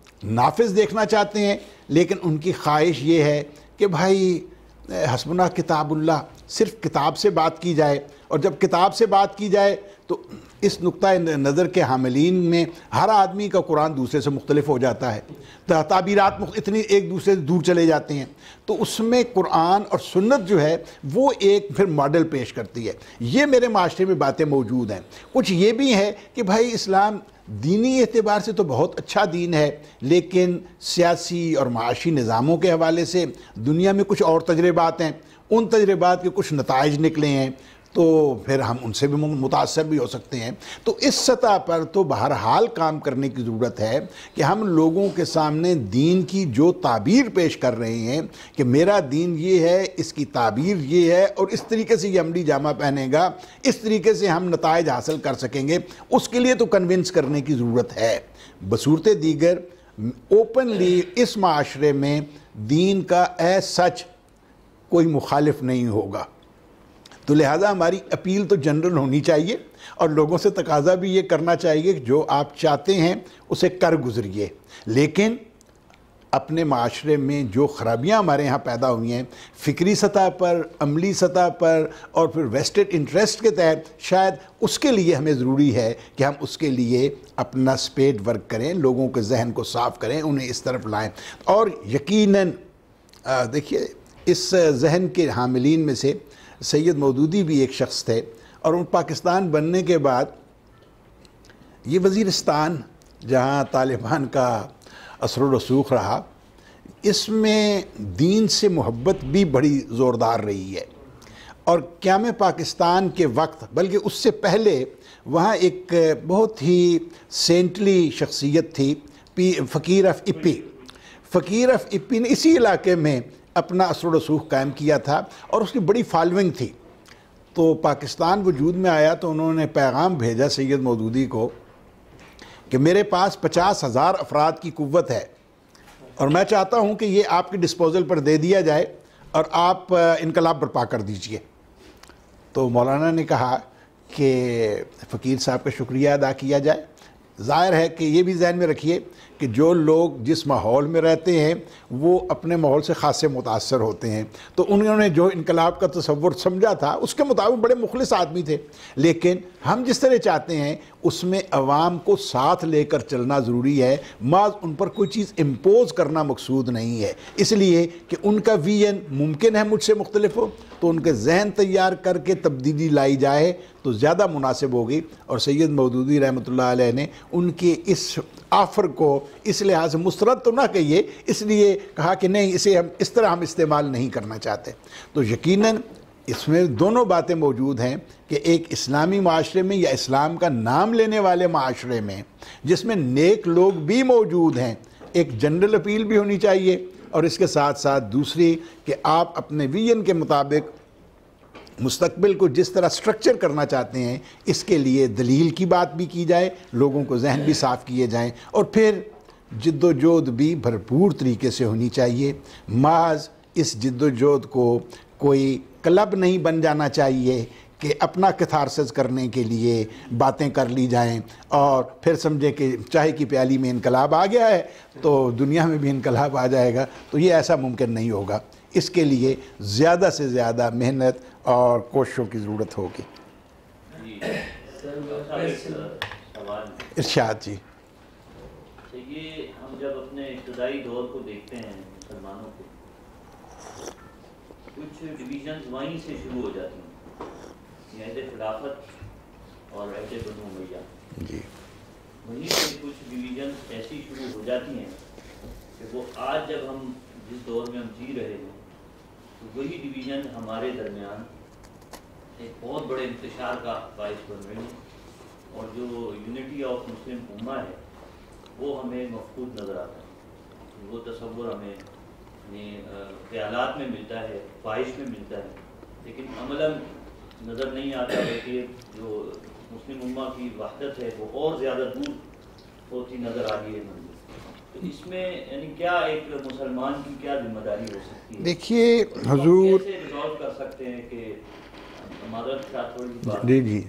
Speaker 1: نافذ دیکھنا چاہتے ہیں لیکن ان کی خواہش یہ ہے کہ بھائی حسبنا کتاب اللہ, صرف کتاب سے بات کی جائے, اور جب کتاب سے بات کی جائے تو اس نقطہ نظر کے حاملین میں ہر آدمی کا قرآن دوسرے سے مختلف ہو جاتا ہے, تعبیرات اتنی ایک دوسرے سے دور چلے جاتے ہیں. تو اس میں قرآن اور سنت جو ہے وہ ایک پھر ماڈل پیش کرتی ہے. یہ میرے معاشرے میں باتیں موجود ہیں. کچھ یہ بھی ہے کہ بھائی اسلام دینی اعتبار سے تو بہت اچھا دین ہے, لیکن سیاسی اور معاشی نظاموں کے حوالے سے دنیا میں کچھ اور تجربات ہیں, ان تجربات کے کچھ نتائج نکلے ہیں, تو پھر ہم ان سے بھی متاثر بھی ہو سکتے ہیں. تو اس سطح پر تو بہرحال کام کرنے کی ضرورت ہے کہ ہم لوگوں کے سامنے دین کی جو تعبیر پیش کر رہے ہیں کہ میرا دین یہ ہے, اس کی تعبیر یہ ہے, اور اس طریقے سے یہ عملی جامہ پہنے گا, اس طریقے سے ہم نتائج حاصل کر سکیں گے. اس کے لیے تو کنونس کرنے کی ضرورت ہے. بصورت دیگر اوپنلی اس معاشرے میں دین کا ایز سچ کوئی مخالف نہیں ہوگا. تو لہٰذا ہماری اپیل تو جنرل ہونی چاہیے, اور لوگوں سے تقاضا بھی یہ کرنا چاہیے کہ جو آپ چاہتے ہیں اسے کر گزریے. لیکن اپنے معاشرے میں جو خرابیاں ہمارے ہاں پیدا ہوئی ہیں فکری سطح پر, عملی سطح پر, اور پھر ویسٹڈ انٹرسٹ کے تحت, شاید اس کے لیے ہمیں ضروری ہے کہ ہم اس کے لیے اپنا اسپیڈ ورک کریں, لوگوں کے ذہن کو صاف کریں, انہیں اس طرف لائیں. اور یقیناً دیکھیے اس ذہن کے حاملین میں سے سید مودودی بھی ایک شخص تھے, اور ان پاکستان بننے کے بعد یہ وزیرستان جہاں طالبان کا اثر و رسوخ رہا, اس میں دین سے محبت بھی بڑی زوردار رہی ہے. اور قیام پاکستان کے وقت بلکہ اس سے پہلے وہاں ایک بہت ہی سینٹلی شخصیت تھی, پی فقیر اف اپی. فقیر اف اپی نے اسی علاقے میں اپنا اثر و رسوخ قائم کیا تھا, اور اس کی بڑی فالوئنگ تھی. تو پاکستان وجود میں آیا تو انہوں نے پیغام بھیجا سید مودودی کو کہ میرے پاس پچاس ہزار افراد کی قوت ہے, اور میں چاہتا ہوں کہ یہ آپ کے ڈسپوزل پر دے دیا جائے اور آپ انقلاب برپا کر دیجئے. تو مولانا نے کہا کہ فقیر صاحب کا شکریہ ادا کیا جائے. ظاہر ہے کہ یہ بھی ذہن میں رکھیے کہ جو لوگ جس ماحول میں رہتے ہیں وہ اپنے ماحول سے خاصے متاثر ہوتے ہیں. تو انہوں نے جو انقلاب کا تصور سمجھا تھا اس کے مطابق بڑے مخلص آدمی تھے, لیکن ہم جس طرح چاہتے ہیں اس میں عوام کو ساتھ لے کر چلنا ضروری ہے, محض ان پر کوئی چیز امپوز کرنا مقصود نہیں ہے. اس لیے کہ ان کا ویژن ممکن ہے مجھ سے مختلف ہو, تو ان کے ذہن تیار کر کے تبدیلی لائی جائے تو زیادہ مناسب ہوگی. اور سید مودودی رحمۃ اللہ علیہ نے ان کے اس آفر کو اس لحاظ سے مسترد تو نہ کہیے, اس لیے کہا کہ نہیں اسے ہم اس طرح ہم استعمال نہیں کرنا چاہتے. تو یقیناً اس میں دونوں باتیں موجود ہیں کہ ایک اسلامی معاشرے میں یا اسلام کا نام لینے والے معاشرے میں جس میں نیک لوگ بھی موجود ہیں ایک جنرل اپیل بھی ہونی چاہیے، اور اس کے ساتھ ساتھ دوسری کہ آپ اپنے ویژن کے مطابق مستقبل کو جس طرح سٹرکچر کرنا چاہتے ہیں اس کے لیے دلیل کی بات بھی کی جائے، لوگوں کو ذہن بھی صاف کیے جائیں، اور پھر جد و جہد بھی بھرپور طریقے سے ہونی چاہیے۔ محض اس جد و جہد کو کوئی کلب نہیں بن جانا چاہیے کہ اپنا کیتھارسس کرنے کے لیے باتیں کر لی جائیں اور پھر سمجھے کہ چائے کی پیالی میں انقلاب آ گیا ہے تو دنیا میں بھی انقلاب آ جائے گا، تو یہ ایسا ممکن نہیں ہوگا۔ اس کے لیے زیادہ سے زیادہ محنت اور کوششوں کی ضرورت ہوگی۔ ارشاد جی۔
Speaker 5: یہ ہم جب اپنے ابتدائی دور کو دیکھتے ہیں مسلمانوں کو، کچھ ڈویژنز وہیں سے شروع ہو جاتی ہیں، عہد خلافت اور عہد بنو امیہ
Speaker 1: جی،
Speaker 5: وہیں سے کچھ ڈویژنز ایسی شروع ہو جاتی ہیں کہ وہ آج جب ہم جس دور میں ہم جی رہے ہیں تو وہی ڈویژن ہمارے درمیان ایک بہت بڑے انتشار کا باعث بن رہے ہیں، اور جو یونٹی آف مسلم امہ ہے وہ ہمیں مفقود نظر آتا ہے۔ وہ تصور ہمیں خیالات میں ملتا ہے، خواہش میں ملتا ہے، لیکن عملاً نظر نہیں آتا ہے کہ جو مسلم امہ کی وحدت ہے وہ اور زیادہ دور ہوتی نظر آ رہی ہے۔ تو اس میں یعنی کیا ایک مسلمان کی کیا ذمہ داری ہو سکتی ہے؟
Speaker 1: دیکھیے حضور
Speaker 5: کیسے ریزالو کر سکتے ہیں کہ معذرت کے ساتھ تھوڑی بات
Speaker 1: جی جی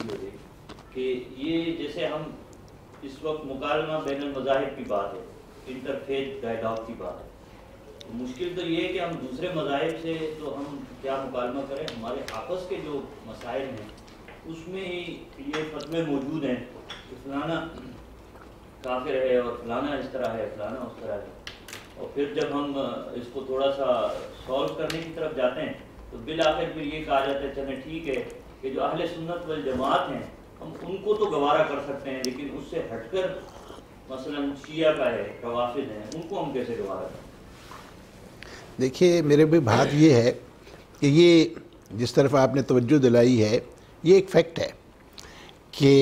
Speaker 5: کہ یہ جیسے ہم اس وقت مکالمہ بین المذاہب کی بات ہے، انٹرفیتھ ڈائیلاگ کی بات ہے، مشکل تو یہ ہے کہ ہم دوسرے مذاہب سے تو ہم کیا مکالمہ کریں، ہمارے آپس کے جو مسائل ہیں اس میں ہی یہ فتوے موجود ہیں کہ فلانا کافر ہے اور فلانا اس طرح ہے، فلانا اس طرح ہے، اور پھر جب ہم اس کو تھوڑا سا سالو کرنے کی طرف جاتے ہیں تو بالآخر پھر یہ کہا جاتا ہے چلیں ٹھیک ہے کہ جو اہل سنت والجماعت ہیں ہم ان کو تو گوارا کر سکتے ہیں، لیکن اس سے ہٹ کر مثلا شیعہ کا ہے، روافض ہیں، ان کو ہم کیسے گوارا کریں؟
Speaker 1: دیکھیے میرے بھی بات یہ ہے کہ یہ جس طرف آپ نے توجہ دلائی ہے یہ ایک فیکٹ ہے کہ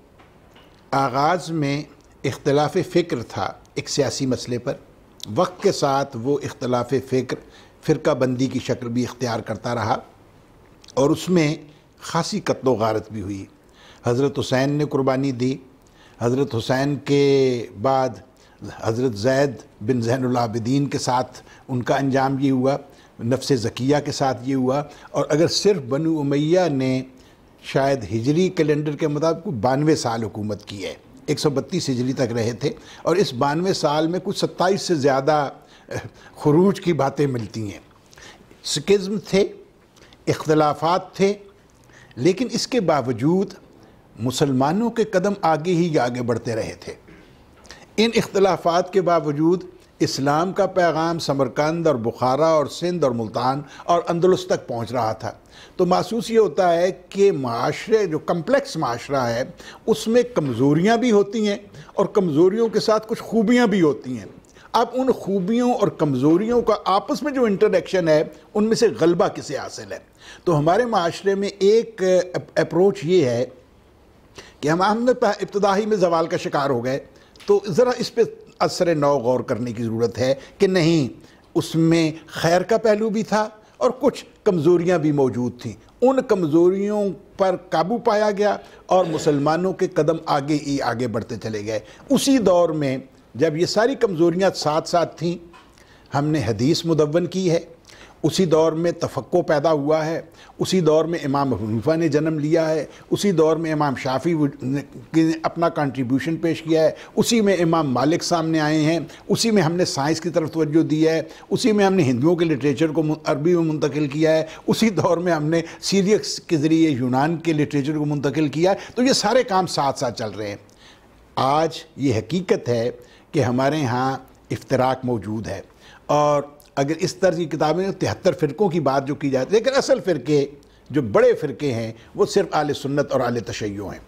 Speaker 1: آغاز میں اختلاف فکر تھا ایک سیاسی مسئلے پر، وقت کے ساتھ وہ اختلاف فکر فرقہ بندی کی شکل بھی اختیار کرتا رہا اور اس میں خاصی قتل و غارت بھی ہوئی۔ حضرت حسین نے قربانی دی، حضرت حسین کے بعد حضرت زید بن زین العابدین کے ساتھ ان کا انجام یہ ہوا، نفس زکیہ کے ساتھ یہ ہوا، اور اگر صرف بنو امیہ نے شاید ہجری کیلنڈر کے مطابق بانوے سال حکومت کی ہے، ایک سو بتیس ہجری تک رہے تھے، اور اس بانوے سال میں کچھ ستائیس سے زیادہ خروج کی باتیں ملتی ہیں، سکزم تھے، اختلافات تھے، لیکن اس کے باوجود مسلمانوں کے قدم آگے ہی آگے بڑھتے رہے تھے۔ ان اختلافات کے باوجود اسلام کا پیغام سمرقند اور بخارا اور سندھ اور ملتان اور اندلس تک پہنچ رہا تھا۔ تو محسوس یہ ہوتا ہے کہ معاشرے جو کمپلیکس معاشرہ ہے اس میں کمزوریاں بھی ہوتی ہیں اور کمزوریوں کے ساتھ کچھ خوبیاں بھی ہوتی ہیں۔ اب ان خوبیوں اور کمزوریوں کا آپس میں جو انٹریکشن ہے ان میں سے غلبہ کسے حاصل ہے۔ تو ہمارے معاشرے میں ایک اپروچ یہ ہے کہ ہم ہم نے ابتدائی میں زوال کا شکار ہو گئے، تو ذرا اس پہ اثر نو غور کرنے کی ضرورت ہے کہ نہیں، اس میں خیر کا پہلو بھی تھا اور کچھ کمزوریاں بھی موجود تھیں، ان کمزوریوں پر قابو پایا گیا اور مسلمانوں کے قدم آگے ہی آگے بڑھتے چلے گئے۔ اسی دور میں جب یہ ساری کمزوریاں ساتھ ساتھ تھیں، ہم نے حدیث مدون کی ہے، اسی دور میں تفقہ پیدا ہوا ہے، اسی دور میں امام ابو حنیفہ نے جنم لیا ہے، اسی دور میں امام شافعی نے اپنا کنٹریبیوشن پیش کیا ہے، اسی میں امام مالک سامنے آئے ہیں، اسی میں ہم نے سائنس کی طرف توجہ دی ہے، اسی میں ہم نے ہندوؤں کے لٹریچر کو عربی میں منتقل کیا ہے، اسی دور میں ہم نے سیریکس کے ذریعے یونان کے لٹریچر کو منتقل کیا ہے۔ تو یہ سارے کام ساتھ ساتھ چل رہے ہیں۔ آج یہ حقیقت ہے کہ ہمارے ہاں افتراق موجود ہے، اور اگر اس طرح کی کتابیں تہتر فرقوں کی بات جو کی جاتی ہے، لیکن اصل فرقے جو بڑے فرقے ہیں وہ صرف اہل سنت اور اہل تشیع ہیں۔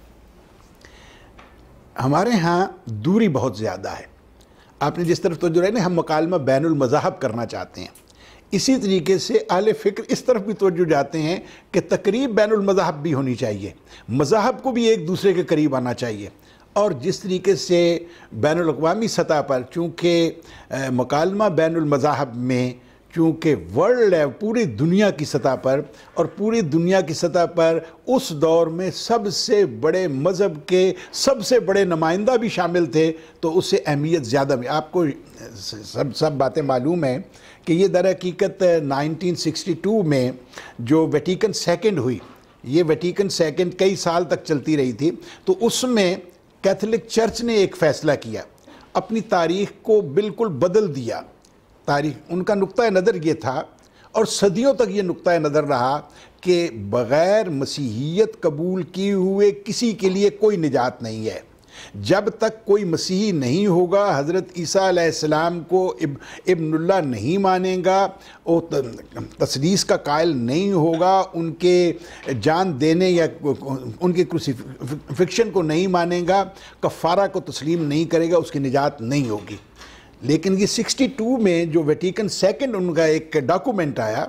Speaker 1: ہمارے ہاں دوری بہت زیادہ ہے۔ آپ نے جس طرف توجہ رہی نا، ہم مکالمہ بین المذاہب کرنا چاہتے ہیں، اسی طریقے سے اہل فکر اس طرف بھی توجہ جاتے ہیں کہ تقریب بین المذاہب بھی ہونی چاہیے، مذاہب کو بھی ایک دوسرے کے قریب آنا چاہیے، اور جس طریقے سے بین الاقوامی سطح پر چونکہ مکالمہ بین المذاہب میں چونکہ ورلڈ ہے، پوری دنیا کی سطح پر، اور پوری دنیا کی سطح پر اس دور میں سب سے بڑے مذہب کے سب سے بڑے نمائندہ بھی شامل تھے، تو اس سے اہمیت زیادہ بھی. آپ کو سب سب باتیں معلوم ہیں کہ یہ در حقیقت نائنٹین سکسٹی ٹو میں جو ویٹیکن سیکنڈ ہوئی، یہ ویٹیکن سیکنڈ کئی سال تک چلتی رہی تھی، تو اس میں کیتھولک چرچ نے ایک فیصلہ کیا، اپنی تاریخ کو بالکل بدل دیا. تاریخ ان کا نقطہ نظر یہ تھا، اور صدیوں تک یہ نقطہ نظر رہا، کہ بغیر مسیحیت قبول کیے ہوئے کسی کے لیے کوئی نجات نہیں ہے. جب تک کوئی مسیحی نہیں ہوگا، حضرت عیسیٰ علیہ السلام کو ابن اللہ نہیں مانے گا، وہ تثلیث کا قائل نہیں ہوگا، ان کے جان دینے یا ان کے کروسیفکشن کو نہیں مانے گا، کفارہ کو تسلیم نہیں کرے گا، اس کی نجات نہیں ہوگی. لیکن یہ سکسٹی ٹو میں جو ویٹیکن سیکنڈ ان کا ایک ڈاکومنٹ آیا،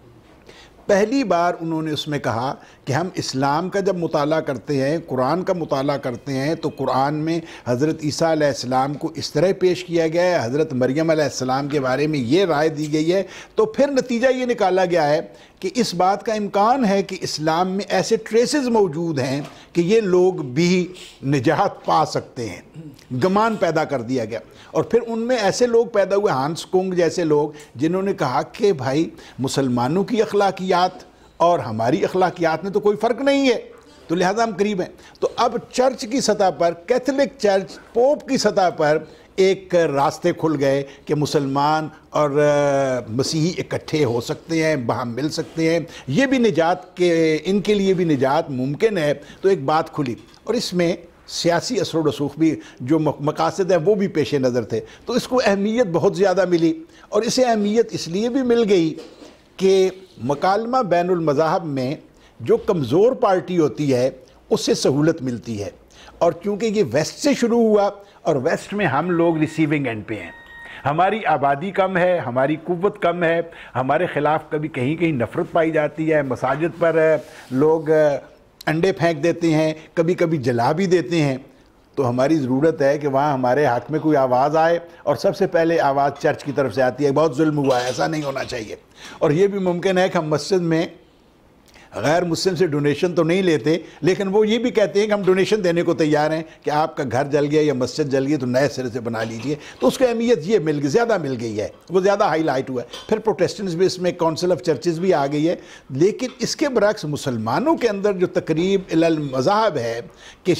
Speaker 1: پہلی بار انہوں نے اس میں کہا کہ ہم اسلام کا جب مطالعہ کرتے ہیں، قرآن کا مطالعہ کرتے ہیں، تو قرآن میں حضرت عیسیٰ علیہ السلام کو اس طرح پیش کیا گیا ہے، حضرت مریم علیہ السلام کے بارے میں یہ رائے دی گئی ہے. تو پھر نتیجہ یہ نکالا گیا ہے کہ اس بات کا امکان ہے کہ اسلام میں ایسے ٹریسز موجود ہیں کہ یہ لوگ بھی نجات پا سکتے ہیں. گمان پیدا کر دیا گیا، اور پھر ان میں ایسے لوگ پیدا ہوئے، ہانس کونگ جیسے لوگ، جنہوں نے کہا کہ بھائی مسلمانوں کی اخلاقیات اور ہماری اخلاقیات میں تو کوئی فرق نہیں ہے، تو لہذا ہم قریب ہیں. تو اب چرچ کی سطح پر، کیتھولک چرچ، پوپ کی سطح پر ایک راستے کھل گئے کہ مسلمان اور مسیحی اکٹھے ہو سکتے ہیں، باہم مل سکتے ہیں، یہ بھی نجات کے ان کے لیے بھی نجات ممکن ہے. تو ایک بات کھلی، اور اس میں سیاسی اثر و رسوخ بھی جو مقاصد ہیں وہ بھی پیش نظر تھے. تو اس کو اہمیت بہت زیادہ ملی، اور اسے اہمیت اس لیے بھی مل گئی کہ مکالمہ بین المذاہب میں جو کمزور پارٹی ہوتی ہے اس سے سہولت ملتی ہے. اور چونکہ یہ ویسٹ سے شروع ہوا، اور ویسٹ میں ہم لوگ ریسیونگ اینڈ پہ ہیں، ہماری آبادی کم ہے، ہماری قوت کم ہے، ہمارے خلاف کبھی کہیں کہیں نفرت پائی جاتی ہے، مساجد پر لوگ انڈے پھینک دیتے ہیں، کبھی کبھی جلا بھی دیتے ہیں. تو ہماری ضرورت ہے کہ وہاں ہمارے حق میں کوئی آواز آئے، اور سب سے پہلے آواز چرچ کی طرف سے آتی ہے. بہت ظلم ہوا ہے، ایسا نہیں ہونا چاہیے. اور یہ بھی ممکن ہے کہ ہم مسجد میں غیر مسلم سے ڈونیشن تو نہیں لیتے، لیکن وہ یہ بھی کہتے ہیں کہ ہم ڈونیشن دینے کو تیار ہیں کہ آپ کا گھر جل گیا یا مسجد جل گئی تو نئے سرے سے بنا لیجئے. تو اس کی اہمیت یہ مل گئی، زیادہ مل گئی ہے، وہ زیادہ ہائی لائٹ ہوا ہے. پھر پروٹیسٹنٹس بھی اس میں کونسل آف چرچز بھی آ گئی ہے. لیکن اس کے برعکس مسلمانوں کے اندر جو تقریب الی المذاہب ہے کہ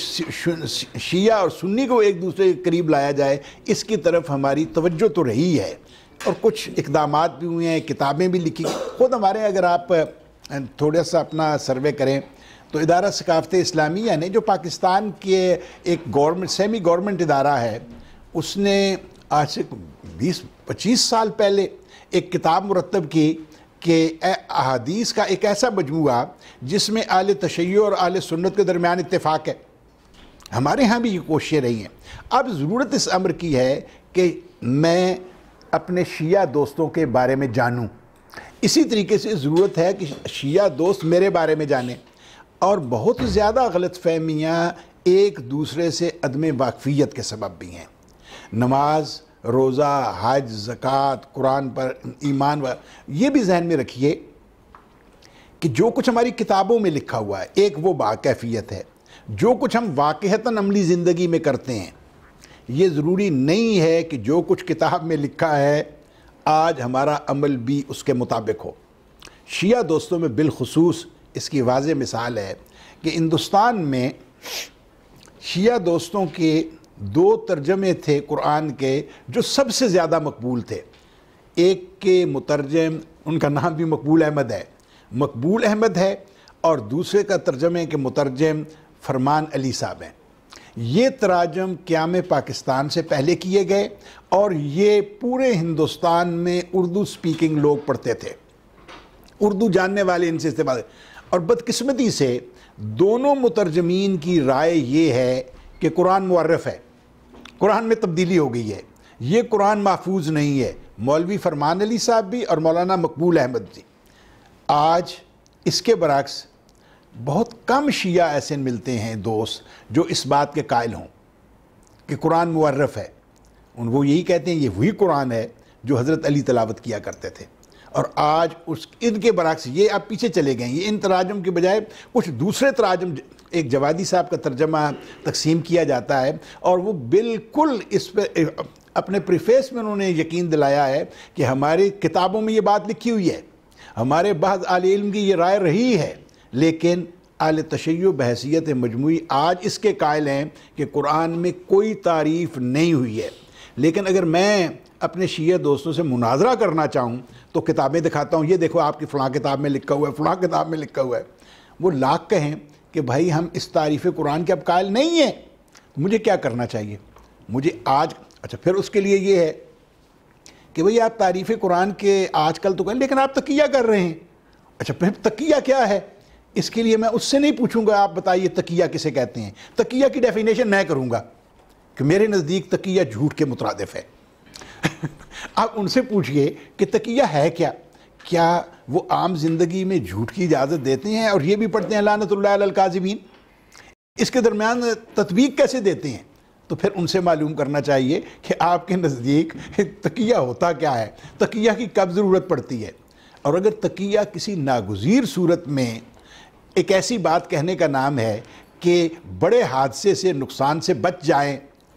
Speaker 1: شیعہ اور سنی کو ایک دوسرے کے قریب لایا جائے، اس کی طرف ہماری توجہ تو رہی ہے، اور کچھ اقدامات بھی ہوئے ہیں، کتابیں بھی لکھی. خود ہمارے اگر آپ تھوڑا سا اپنا سروے کریں تو ادارہ ثقافت اسلامیہ نے، جو پاکستان کے ایک گورنمنٹ سیمی گورنمنٹ ادارہ ہے، اس نے آج سے بیس پچیس سال پہلے ایک کتاب مرتب کی کہ احادیث کا ایک ایسا مجموعہ جس میں اہل تشیع اور اہل سنت کے درمیان اتفاق ہے. ہمارے ہاں بھی یہ کوششیں رہی ہیں. اب ضرورت اس امر کی ہے کہ میں اپنے شیعہ دوستوں کے بارے میں جانوں، اسی طریقے سے ضرورت ہے کہ شیعہ دوست میرے بارے میں جانیں. اور بہت زیادہ غلط فہمیاں ایک دوسرے سے عدم واقفیت کے سبب بھی ہیں. نماز، روزہ، حج، زکوٰۃ، قرآن پر ایمان، یہ بھی ذہن میں رکھیے کہ جو کچھ ہماری کتابوں میں لکھا ہوا ہے ایک وہ باکیفیت ہے، جو کچھ ہم واقعتاً عملی زندگی میں کرتے ہیں یہ ضروری نہیں ہے کہ جو کچھ کتاب میں لکھا ہے آج ہمارا عمل بھی اس کے مطابق ہو. شیعہ دوستوں میں بالخصوص اس کی واضح مثال ہے کہ ہندوستان میں شیعہ دوستوں کے دو ترجمے تھے قرآن کے جو سب سے زیادہ مقبول تھے. ایک کے مترجم، ان کا نام بھی مقبول احمد ہے، مقبول احمد ہے، اور دوسرے کا ترجمے کے مترجم فرمان علی صاحب ہیں. یہ تراجم قیام پاکستان سے پہلے کیے گئے، اور یہ پورے ہندوستان میں اردو سپیکنگ لوگ پڑھتے تھے، اردو جاننے والے ان سے استعمال. اور بدقسمتی سے دونوں مترجمین کی رائے یہ ہے کہ قرآن معرف ہے، قرآن میں تبدیلی ہو گئی ہے، یہ قرآن محفوظ نہیں ہے. مولوی فرمان علی صاحب بھی اور مولانا مقبول احمد جی. آج اس کے برعکس بہت کم شیعہ ایسے ملتے ہیں دوست جو اس بات کے قائل ہوں کہ قرآن معرف ہے. ان وہ یہی کہتے ہیں یہ وہی قرآن ہے جو حضرت علی تلاوت کیا کرتے تھے. اور آج اس ان کے برعکس یہ آپ پیچھے چلے گئے, یہ ان تراجم کے بجائے کچھ دوسرے تراجم, ایک جوادی صاحب کا ترجمہ تقسیم کیا جاتا ہے اور وہ بالکل اس پہ اپنے پریفیس میں انہوں نے یقین دلایا ہے کہ ہماری کتابوں میں یہ بات لکھی ہوئی ہے, ہمارے بعض اہل علم کی یہ رائے رہی ہے, لیکن اہل تشیع بحیثیت مجموعی آج اس کے قائل ہیں کہ قرآن میں کوئی تعریف نہیں ہوئی ہے. لیکن اگر میں اپنے شیعہ دوستوں سے مناظرہ کرنا چاہوں تو کتابیں دکھاتا ہوں, یہ دیکھو آپ کی فلاں کتاب میں لکھا ہوا ہے, فلاں کتاب میں لکھا ہوا ہے. وہ لاکھ کہیں کہ بھائی ہم اس تعریف قرآن کے اب قائل نہیں ہیں, مجھے کیا کرنا چاہیے؟ مجھے آج اچھا پھر اس کے لیے یہ ہے کہ بھئی آپ تعریف قرآن کے آج کل تو کہیں لیکن آپ تقیہ کر رہے ہیں. اچھا پھر تقیہ کیا ہے؟ اس کے لیے میں اس سے نہیں پوچھوں گا آپ بتائیے تقیہ کسے کہتے ہیں. تقیہ کی ڈیفینیشن میں کروں گا کہ میرے نزدیک تقیہ جھوٹ کے مترادف ہے. آپ ان سے پوچھئے کہ تقیہ ہے کیا؟ کیا وہ عام زندگی میں جھوٹ کی اجازت دیتے ہیں اور یہ بھی پڑھتے ہیں لعنت اللہ علی الکاذبین؟ اس کے درمیان تطبیق کیسے دیتے ہیں؟ تو پھر ان سے معلوم کرنا چاہیے کہ آپ کے نزدیک تقیہ ہوتا کیا ہے, تقیہ کی کب ضرورت پڑتی ہے. اور اگر تقیہ کسی ناگزیر صورت میں ایک ایسی بات کہنے کا نام ہے کہ بڑے حادثے سے نقصان سے بچ جائیں,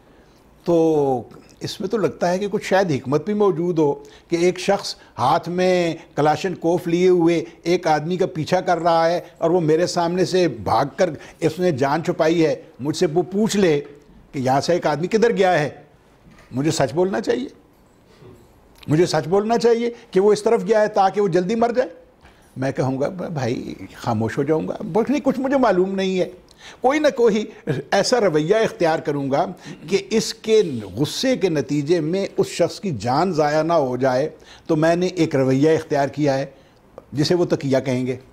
Speaker 1: تو اس میں تو لگتا ہے کہ کچھ شاید حکمت بھی موجود ہو کہ ایک شخص ہاتھ میں کلاشن کوف لیے ہوئے ایک آدمی کا پیچھا کر رہا ہے اور وہ میرے سامنے سے بھاگ کر اس نے جان چھپائی ہے, مجھ سے وہ پوچھ لے کہ یہاں سے ایک آدمی کدھر گیا ہے. مجھے سچ بولنا چاہیے, مجھے سچ بولنا چاہیے کہ وہ اس طرف گیا ہے تاکہ وہ جلدی مر جائے. میں کہوں گا بھائی خاموش ہو جاؤں گا, بس نہیں کچھ مجھے معلوم نہیں ہے. کوئی نہ کوئی ایسا رویہ اختیار کروں گا کہ اس کے غصے کے نتیجے میں اس شخص کی جان ضائع نہ ہو جائے. تو میں نے ایک رویہ اختیار کیا ہے جسے وہ تقیہ کہیں گے.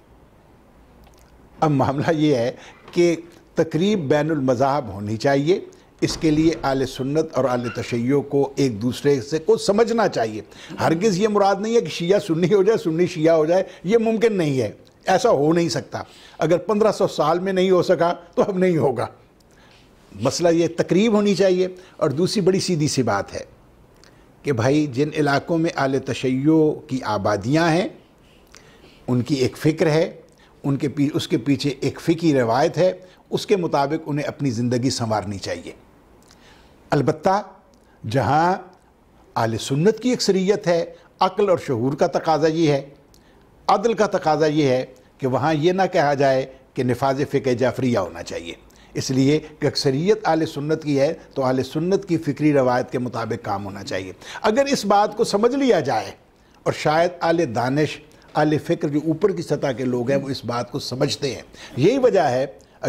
Speaker 1: اب معاملہ یہ ہے کہ تقریب بین المذاہب ہونی چاہیے. اس کے لیے اہل سنت اور اہل تشیع کو ایک دوسرے سے کو سمجھنا چاہیے. ہرگز یہ مراد نہیں ہے کہ شیعہ سنی ہو جائے, سنی شیعہ ہو جائے, یہ ممکن نہیں ہے, ایسا ہو نہیں سکتا. اگر پندرہ سو سال میں نہیں ہو سکا تو اب نہیں ہوگا. مسئلہ یہ تقریب ہونی چاہیے. اور دوسری بڑی سیدھی سی بات ہے کہ بھائی جن علاقوں میں اہل تشیع کی آبادیاں ہیں ان کی ایک فکر ہے, ان کے اس کے پیچھے ایک فقہی روایت ہے, اس کے مطابق انہیں اپنی زندگی سنوارنی چاہیے. البتہ جہاں اہل سنت کی اکثریت ہے, عقل اور شعور کا تقاضا یہ ہے, عدل کا تقاضا یہ ہے کہ وہاں یہ نہ کہا جائے کہ نفاذ فقہ جعفریہ ہونا چاہیے. اس لیے کہ اکثریت اہل سنت کی ہے تو اہل سنت کی فکری روایت کے مطابق کام ہونا چاہیے. اگر اس بات کو سمجھ لیا جائے, اور شاید اہل دانش اہل فکر جو اوپر کی سطح کے لوگ ہیں وہ اس بات کو سمجھتے ہیں. یہی وجہ ہے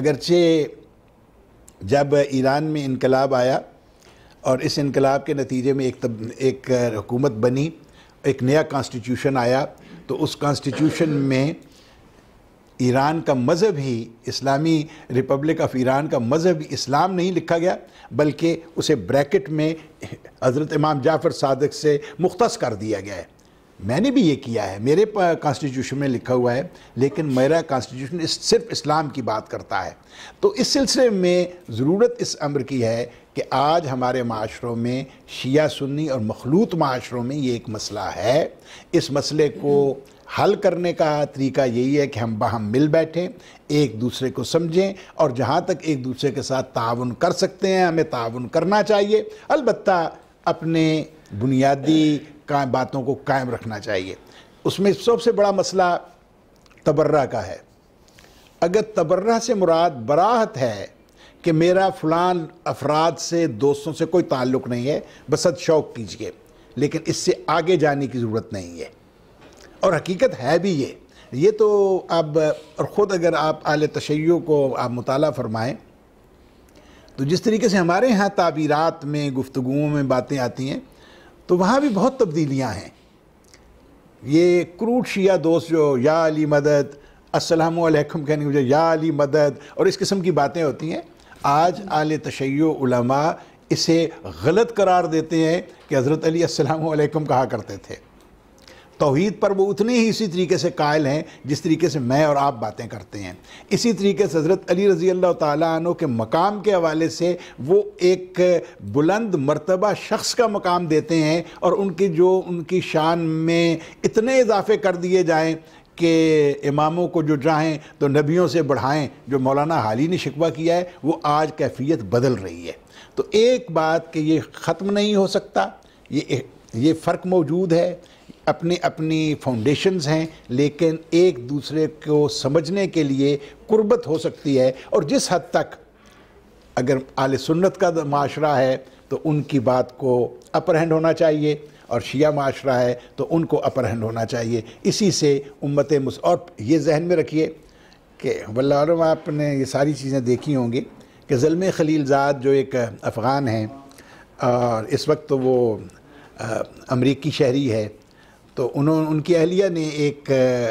Speaker 1: اگرچہ جب ایران میں انقلاب آیا اور اس انقلاب کے نتیجے میں ایک ایک حکومت بنی, ایک نیا کانسٹیٹیوشن آیا, تو اس کانسٹیٹیوشن میں ایران کا مذہب ہی, اسلامی ریپبلک آف ایران کا مذہب ہی اسلام نہیں لکھا گیا, بلکہ اسے بریکٹ میں حضرت امام جعفر صادق سے مختص کر دیا گیا ہے. میں نے بھی یہ کیا ہے, میرے کانسٹیٹیوشن میں لکھا ہوا ہے, لیکن میرا کانسٹیٹیوشن صرف اسلام کی بات کرتا ہے. تو اس سلسلے میں ضرورت اس امر کی ہے کہ آج ہمارے معاشروں میں شیعہ سنی اور مخلوط معاشروں میں یہ ایک مسئلہ ہے. اس مسئلے کو حل کرنے کا طریقہ یہی ہے کہ ہم باہم مل بیٹھیں, ایک دوسرے کو سمجھیں, اور جہاں تک ایک دوسرے کے ساتھ تعاون کر سکتے ہیں ہمیں تعاون کرنا چاہیے. البتہ اپنے بنیادی باتوں کو قائم رکھنا چاہیے. اس میں سب سے بڑا مسئلہ تبرہ کا ہے. اگر تبرہ سے مراد براہت ہے کہ میرا فلان افراد سے, دوستوں سے کوئی تعلق نہیں ہے, بسد شوق کیجئے, لیکن اس سے آگے جانے کی ضرورت نہیں ہے. اور حقیقت ہے بھی یہ یہ تو اب, اور خود اگر آپ اہل تشیع کو آپ مطالعہ فرمائیں تو جس طریقے سے ہمارے ہاں تعبیرات میں, گفتگوؤں میں باتیں آتی ہیں, تو وہاں بھی بہت تبدیلیاں ہیں. یہ کروٹ شیعہ دوست جو یا علی مدد, السلام علیکم کہنے کی وجہ یا علی مدد اور اس قسم کی باتیں ہوتی ہیں, آج اہل تشیع علماء اسے غلط قرار دیتے ہیں کہ حضرت علی السلام علیکم کہا کرتے تھے۔ توحید پر وہ اتنے ہی اسی طریقے سے قائل ہیں جس طریقے سے میں اور آپ باتیں کرتے ہیں۔ اسی طریقے سے حضرت علی رضی اللہ تعالیٰ عنہ کے مقام کے حوالے سے وہ ایک بلند مرتبہ شخص کا مقام دیتے ہیں، اور ان کی جو ان کی شان میں اتنے اضافے کر دیے جائیں کہ اماموں کو جو چاہیں تو نبیوں سے بڑھائیں، جو مولانا حالی نے شکوہ کیا ہے وہ آج کیفیت بدل رہی ہے۔ تو ایک بات کہ یہ ختم نہیں ہو سکتا، یہ یہ فرق موجود ہے، اپنی اپنی فاؤنڈیشنز ہیں، لیکن ایک دوسرے کو سمجھنے کے لیے قربت ہو سکتی ہے۔ اور جس حد تک اگر اہل سنت کا معاشرہ ہے تو ان کی بات کو اپر ہینڈ ہونا چاہیے، اور شیعہ معاشرہ ہے تو ان کو اپر ہینڈ ہونا چاہیے۔ اسی سے امت مس اور یہ ذہن میں رکھیے کہ واللہ عالم آپ نے یہ ساری چیزیں دیکھی ہوں گی کہ زلمے خلیل زاد جو ایک افغان ہیں، اور اس وقت تو وہ امریکی شہری ہے، تو انہوں ان کی اہلیہ نے ایک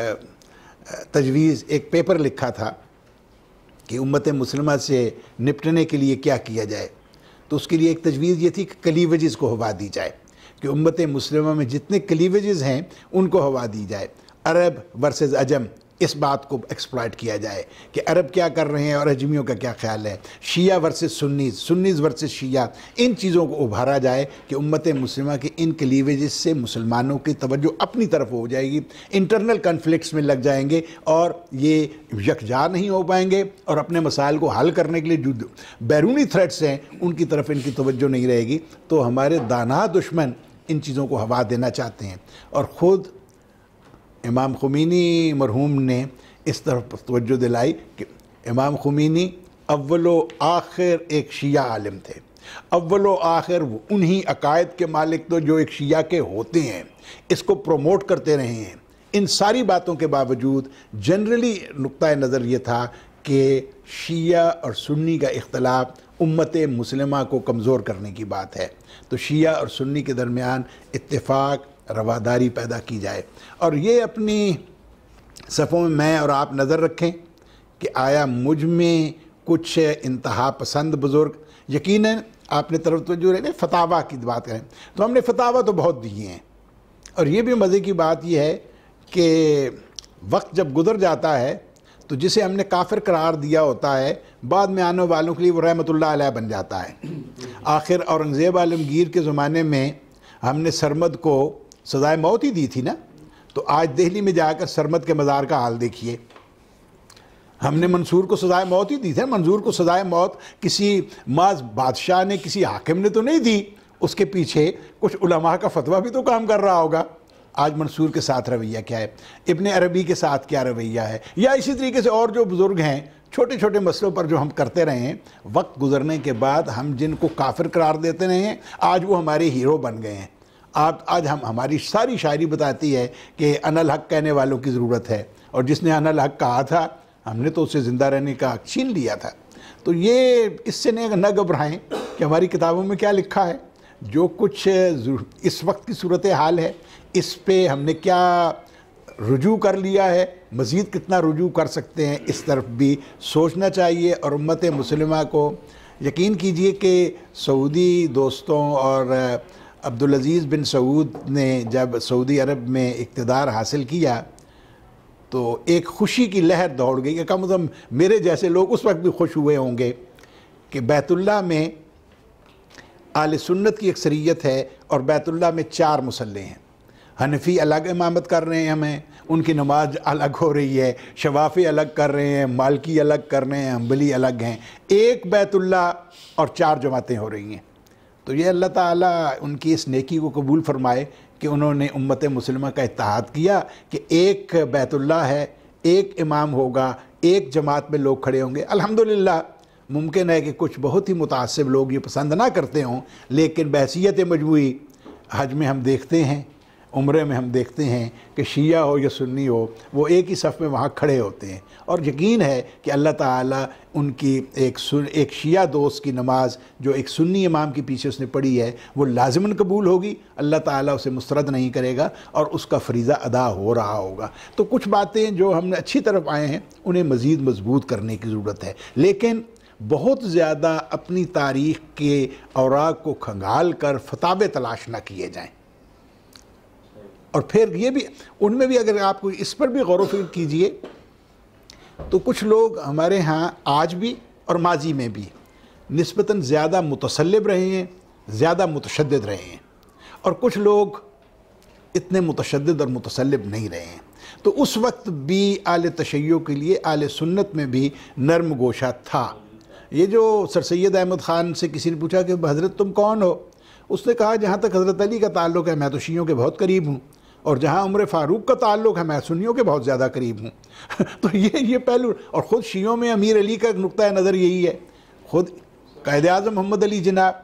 Speaker 1: تجویز ایک پیپر لکھا تھا کہ امت مسلمہ سے نپٹنے کے لیے کیا کیا جائے۔ تو اس کے لیے ایک تجویز یہ تھی کہ کلیویجز کو ہوا دی جائے، کہ امت مسلمہ میں جتنے کلیویجز ہیں ان کو ہوا دی جائے، عرب ورسز عجم، اس بات کو ایکسپلائٹ کیا جائے کہ عرب کیا کر رہے ہیں اور عجمیوں کا کیا خیال ہے، شیعہ ورسز سنیز، سنیز ورسز شیعہ، ان چیزوں کو ابھارا جائے کہ امت مسلمہ کے ان کلیویجز سے مسلمانوں کی توجہ اپنی طرف ہو جائے گی، انٹرنل کنفلکٹس میں لگ جائیں گے اور یہ یکجا نہیں ہو پائیں گے، اور اپنے مسائل کو حل کرنے کے لیے جو بیرونی تھریٹس ہیں ان کی طرف ان کی توجہ نہیں رہے گی۔ تو ہمارے دانا دشمن ان چیزوں کو ہوا دینا چاہتے ہیں، اور خود امام خمینی مرحوم نے اس طرف توجہ دلائی کہ امام خمینی اول و آخر ایک شیعہ عالم تھے، اول و آخر وہ انہی عقائد کے مالک تو جو ایک شیعہ کے ہوتے ہیں، اس کو پروموٹ کرتے رہے ہیں۔ ان ساری باتوں کے باوجود جنرلی نقطہ نظر یہ تھا کہ شیعہ اور سنی کا اختلاف امت مسلمہ کو کمزور کرنے کی بات ہے، تو شیعہ اور سنی کے درمیان اتفاق رواداری پیدا کی جائے۔ اور یہ اپنی صفوں میں میں اور آپ نظر رکھیں کہ آیا مجھ میں کچھ انتہا پسند بزرگ، یقیناً آپ نے طرف توجہ رہے فتاویٰ کی بات کریں تو ہم نے فتاویٰ تو بہت دیے ہیں، اور یہ بھی مزے کی بات یہ ہے کہ وقت جب گزر جاتا ہے تو جسے ہم نے کافر قرار دیا ہوتا ہے بعد میں آنے والوں کے لیے وہ رحمت اللہ علیہ بن جاتا ہے۔ آخر اورنگزیب عالمگیر کے زمانے میں ہم نے سرمد کو سزائے موت ہی دی تھی نا، تو آج دہلی میں جا کر سرمد کے مزار کا حال دیکھیے۔ ہم نے منصور کو سزائے موت ہی دی تھی، منظور کو سزائے موت کسی معاذ بادشاہ نے، کسی حاکم نے تو نہیں دی، اس کے پیچھے کچھ علماء کا فتویٰ بھی تو کام کر رہا ہوگا۔ آج منصور کے ساتھ رویہ کیا ہے، ابن عربی کے ساتھ کیا رویہ ہے، یا اسی طریقے سے اور جو بزرگ ہیں چھوٹے چھوٹے مسئلوں پر جو ہم کرتے رہے ہیں، وقت گزرنے کے بعد ہم جن کو کافر قرار دیتے رہے ہیں آج وہ ہمارے ہیرو بن گئے ہیں۔ آپ آج ہم ہماری ساری شاعری بتاتی ہے کہ انا الحق کہنے والوں کی ضرورت ہے، اور جس نے انا الحق کہا تھا ہم نے تو اسے زندہ رہنے کا حق چھین لیا تھا۔ تو یہ اس سے نہ گھبرائیں کہ ہماری کتابوں میں کیا لکھا ہے، جو کچھ اس وقت کی صورتحال ہے اس پہ ہم نے کیا رجوع کر لیا ہے، مزید کتنا رجوع کر سکتے ہیں، اس طرف بھی سوچنا چاہیے۔ اور امت مسلمہ کو یقین کیجئے کہ سعودی دوستوں اور عبدالعزیز بن سعود نے جب سعودی عرب میں اقتدار حاصل کیا تو ایک خوشی کی لہر دوڑ گئی کہ کم از کم میرے جیسے لوگ اس وقت بھی خوش ہوئے ہوں گے کہ بیت اللہ میں اہل سنت کی اکثریت ہے اور بیت اللہ میں چار مصلی ہیں۔ حنفی الگ امامت کر رہے ہیں، ہمیں ان کی نماز الگ ہو رہی ہے، شوافی الگ کر رہے ہیں، مالکی الگ کر رہے ہیں، حنبلی الگ ہیں، ایک بیت اللہ اور چار جماعتیں ہو رہی ہیں۔ تو یہ اللہ تعالیٰ ان کی اس نیکی کو قبول فرمائے کہ انہوں نے امت مسلمہ کا اتحاد کیا کہ ایک بیت اللہ ہے، ایک امام ہوگا، ایک جماعت میں لوگ کھڑے ہوں گے۔ الحمدللہ ممکن ہے کہ کچھ بہت ہی متعصب لوگ یہ پسند نہ کرتے ہوں، لیکن بحیثیت مجموعی حج میں ہم دیکھتے ہیں، عمرے میں ہم دیکھتے ہیں کہ شیعہ ہو یا سنی ہو وہ ایک ہی صف میں وہاں کھڑے ہوتے ہیں، اور یقین ہے کہ اللہ تعالیٰ ان کی ایک ایک شیعہ دوست کی نماز جو ایک سنی امام کے پیچھے اس نے پڑھی ہے وہ لازماً قبول ہوگی، اللہ تعالیٰ اسے مسترد نہیں کرے گا اور اس کا فریضہ ادا ہو رہا ہوگا۔ تو کچھ باتیں جو ہم نے اچھی طرف آئے ہیں انہیں مزید مضبوط کرنے کی ضرورت ہے، لیکن بہت زیادہ اپنی تاریخ کے اوراق کو کھنگال کر فتاوے تلاش نہ کیے جائیں. اور پھر یہ بھی ان میں بھی اگر آپ کو اس پر بھی غور و فکر کیجئے تو کچھ لوگ ہمارے ہاں آج بھی اور ماضی میں بھی نسبتاً زیادہ متصلب رہے ہیں, زیادہ متشدد رہے ہیں, اور کچھ لوگ اتنے متشدد اور متصلب نہیں رہے ہیں. تو اس وقت بھی اہل تشیع کے لیے اہل سنت میں بھی نرم گوشہ تھا. یہ جو سر سید احمد خان سے کسی نے پوچھا کہ حضرت تم کون ہو, اس نے کہا جہاں تک حضرت علی کا تعلق ہے میں تو شیعوں کے بہت قریب ہوں, اور جہاں عمر فاروق کا تعلق ہے میں سنیوں کے بہت زیادہ قریب ہوں. تو یہ یہ پہلو, اور خود شیعوں میں امیر علی کا نقطہ نظر یہی ہے. خود قائد اعظم محمد علی جناب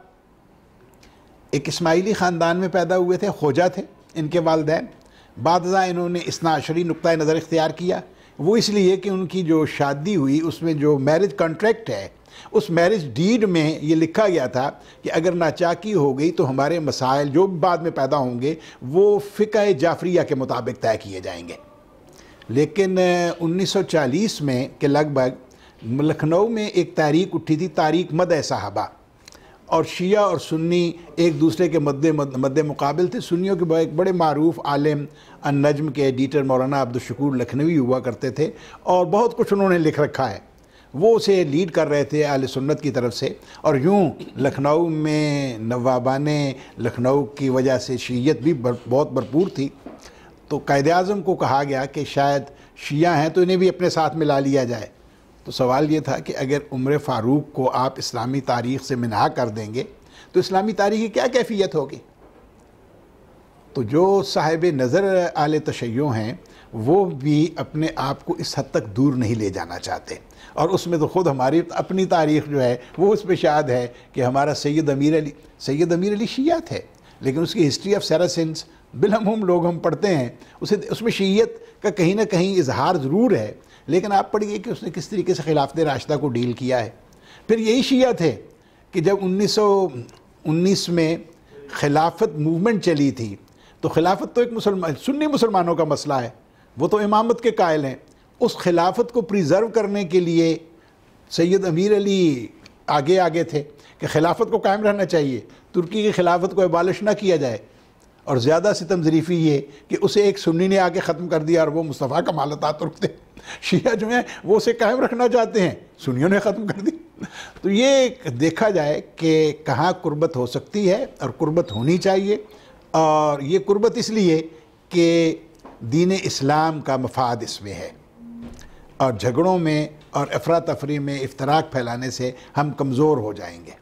Speaker 1: ایک اسماعیلی خاندان میں پیدا ہوئے تھے, خوجہ تھے ان کے والدین. بعد ازاں انہوں نے اثنا عشری نقطہ نظر اختیار کیا, وہ اس لیے کہ ان کی جو شادی ہوئی اس میں جو میرج کانٹریکٹ ہے اس میرج ڈیڈ میں یہ لکھا گیا تھا کہ اگر ناچاکی ہو گئی تو ہمارے مسائل جو بعد میں پیدا ہوں گے وہ فقہ جعفریہ کے مطابق طے کیے جائیں گے. لیکن انیس سو چالیس میں کے لگ بھگ لکھنؤ میں ایک تحریک اٹھی تھی, تحریک مدح صحابہ, اور شیعہ اور سنی ایک دوسرے کے مد مد مقابل تھے. سنیوں کے ایک بڑے معروف عالم النجم کے ایڈیٹر مولانا عبدالشکور لکھنوی ہوا کرتے تھے, اور بہت کچھ انہوں نے لکھ رکھا ہے, وہ اسے لیڈ کر رہے تھے اہل سنت کی طرف سے. اور یوں لکھنؤ میں نوابان لکھنؤ کی وجہ سے شیعیت بھی بہت بھرپور تھی. تو قائد اعظم کو کہا گیا کہ شاید شیعہ ہیں تو انہیں بھی اپنے ساتھ ملا لیا جائے. تو سوال یہ تھا کہ اگر عمر فاروق کو آپ اسلامی تاریخ سے منہا کر دیں گے تو اسلامی تاریخ کی کیا کیفیت ہوگی؟ تو جو صاحب نظر اہل تشیع ہیں وہ بھی اپنے آپ کو اس حد تک دور نہیں لے جانا چاہتے, اور اس میں تو خود ہماری اپنی تاریخ جو ہے وہ اس پہ شاد ہے کہ ہمارا سید امیر علی سید امیر علی شیعہ تھے, لیکن اس کی ہسٹری آف سیراسنس بالعموم لوگ ہم پڑھتے ہیں, اسے اس میں شیعیت کا کہیں نہ کہیں اظہار ضرور ہے, لیکن آپ پڑھیے کہ اس نے کس طریقے سے خلافت راشدہ کو ڈیل کیا ہے. پھر یہی شیعہ تھے کہ جب انیس سو انیس میں خلافت موومنٹ چلی تھی تو خلافت تو ایک مسلمان سنی مسلمانوں کا مسئلہ ہے, وہ تو امامت کے قائل ہیں. اس خلافت کو پریزرو کرنے کے لیے سید امیر علی آگے آگے تھے کہ خلافت کو قائم رہنا چاہیے, ترکی کی خلافت کو ابالش نہ کیا جائے. اور زیادہ ستم ظریفی یہ کہ اسے ایک سنی نے آگے ختم کر دیا, اور وہ مصطفیٰ کمال اتاترک تھے. شیعہ جو ہیں وہ اسے قائم رکھنا چاہتے ہیں, سنیوں نے ختم کر دی. تو یہ دیکھا جائے کہ کہاں قربت ہو سکتی ہے اور قربت ہونی چاہیے, اور یہ قربت اس لیے کہ دین اسلام کا مفاد اس میں ہے, اور جھگڑوں میں اور افراتفری میں افتراق پھیلانے سے ہم کمزور ہو جائیں گے.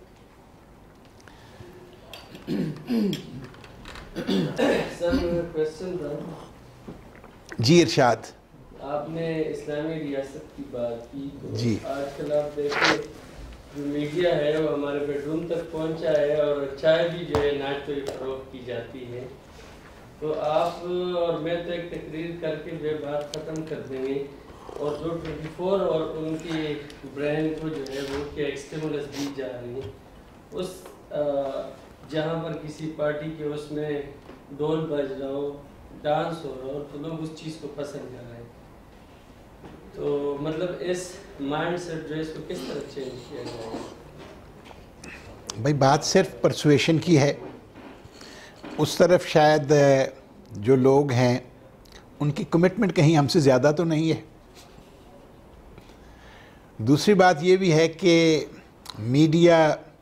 Speaker 6: سر کویسچن تھا.
Speaker 1: جی ارشاد.
Speaker 6: آپ نے اسلامی ریاست کی بات کی, تو
Speaker 1: جی
Speaker 6: آج کل آپ دیکھیں جو میڈیا ہے وہ ہمارے بیڈ روم تک پہنچا ہے, اور چائے بھی جو ہے ناشتے کی فروخت کی جاتی ہے. تو آپ اور میں تو ایک تقریر کر کے جو بات ختم کر دیں گے, اور جو ٹوئنٹی فور اور ان کی برین کو جو ہے وہ کیا ایکسٹیمولس دی جا رہی ہیں, اس جہاں پر کسی پارٹی کے اس میں ڈول بج رہا ہو, ڈانس ہو رہا ہو, تو لوگ اس چیز کو پسند کر رہے ہیں. تو مطلب اس مائنڈ سیٹ جو ہے اس کو کس طرح چینج کیا جائے؟
Speaker 1: بھائی بات صرف پرسویشن کی ہے, اس طرف شاید جو لوگ ہیں ان کی کمٹمنٹ کہیں ہم سے زیادہ تو نہیں ہے. دوسری بات یہ بھی ہے کہ میڈیا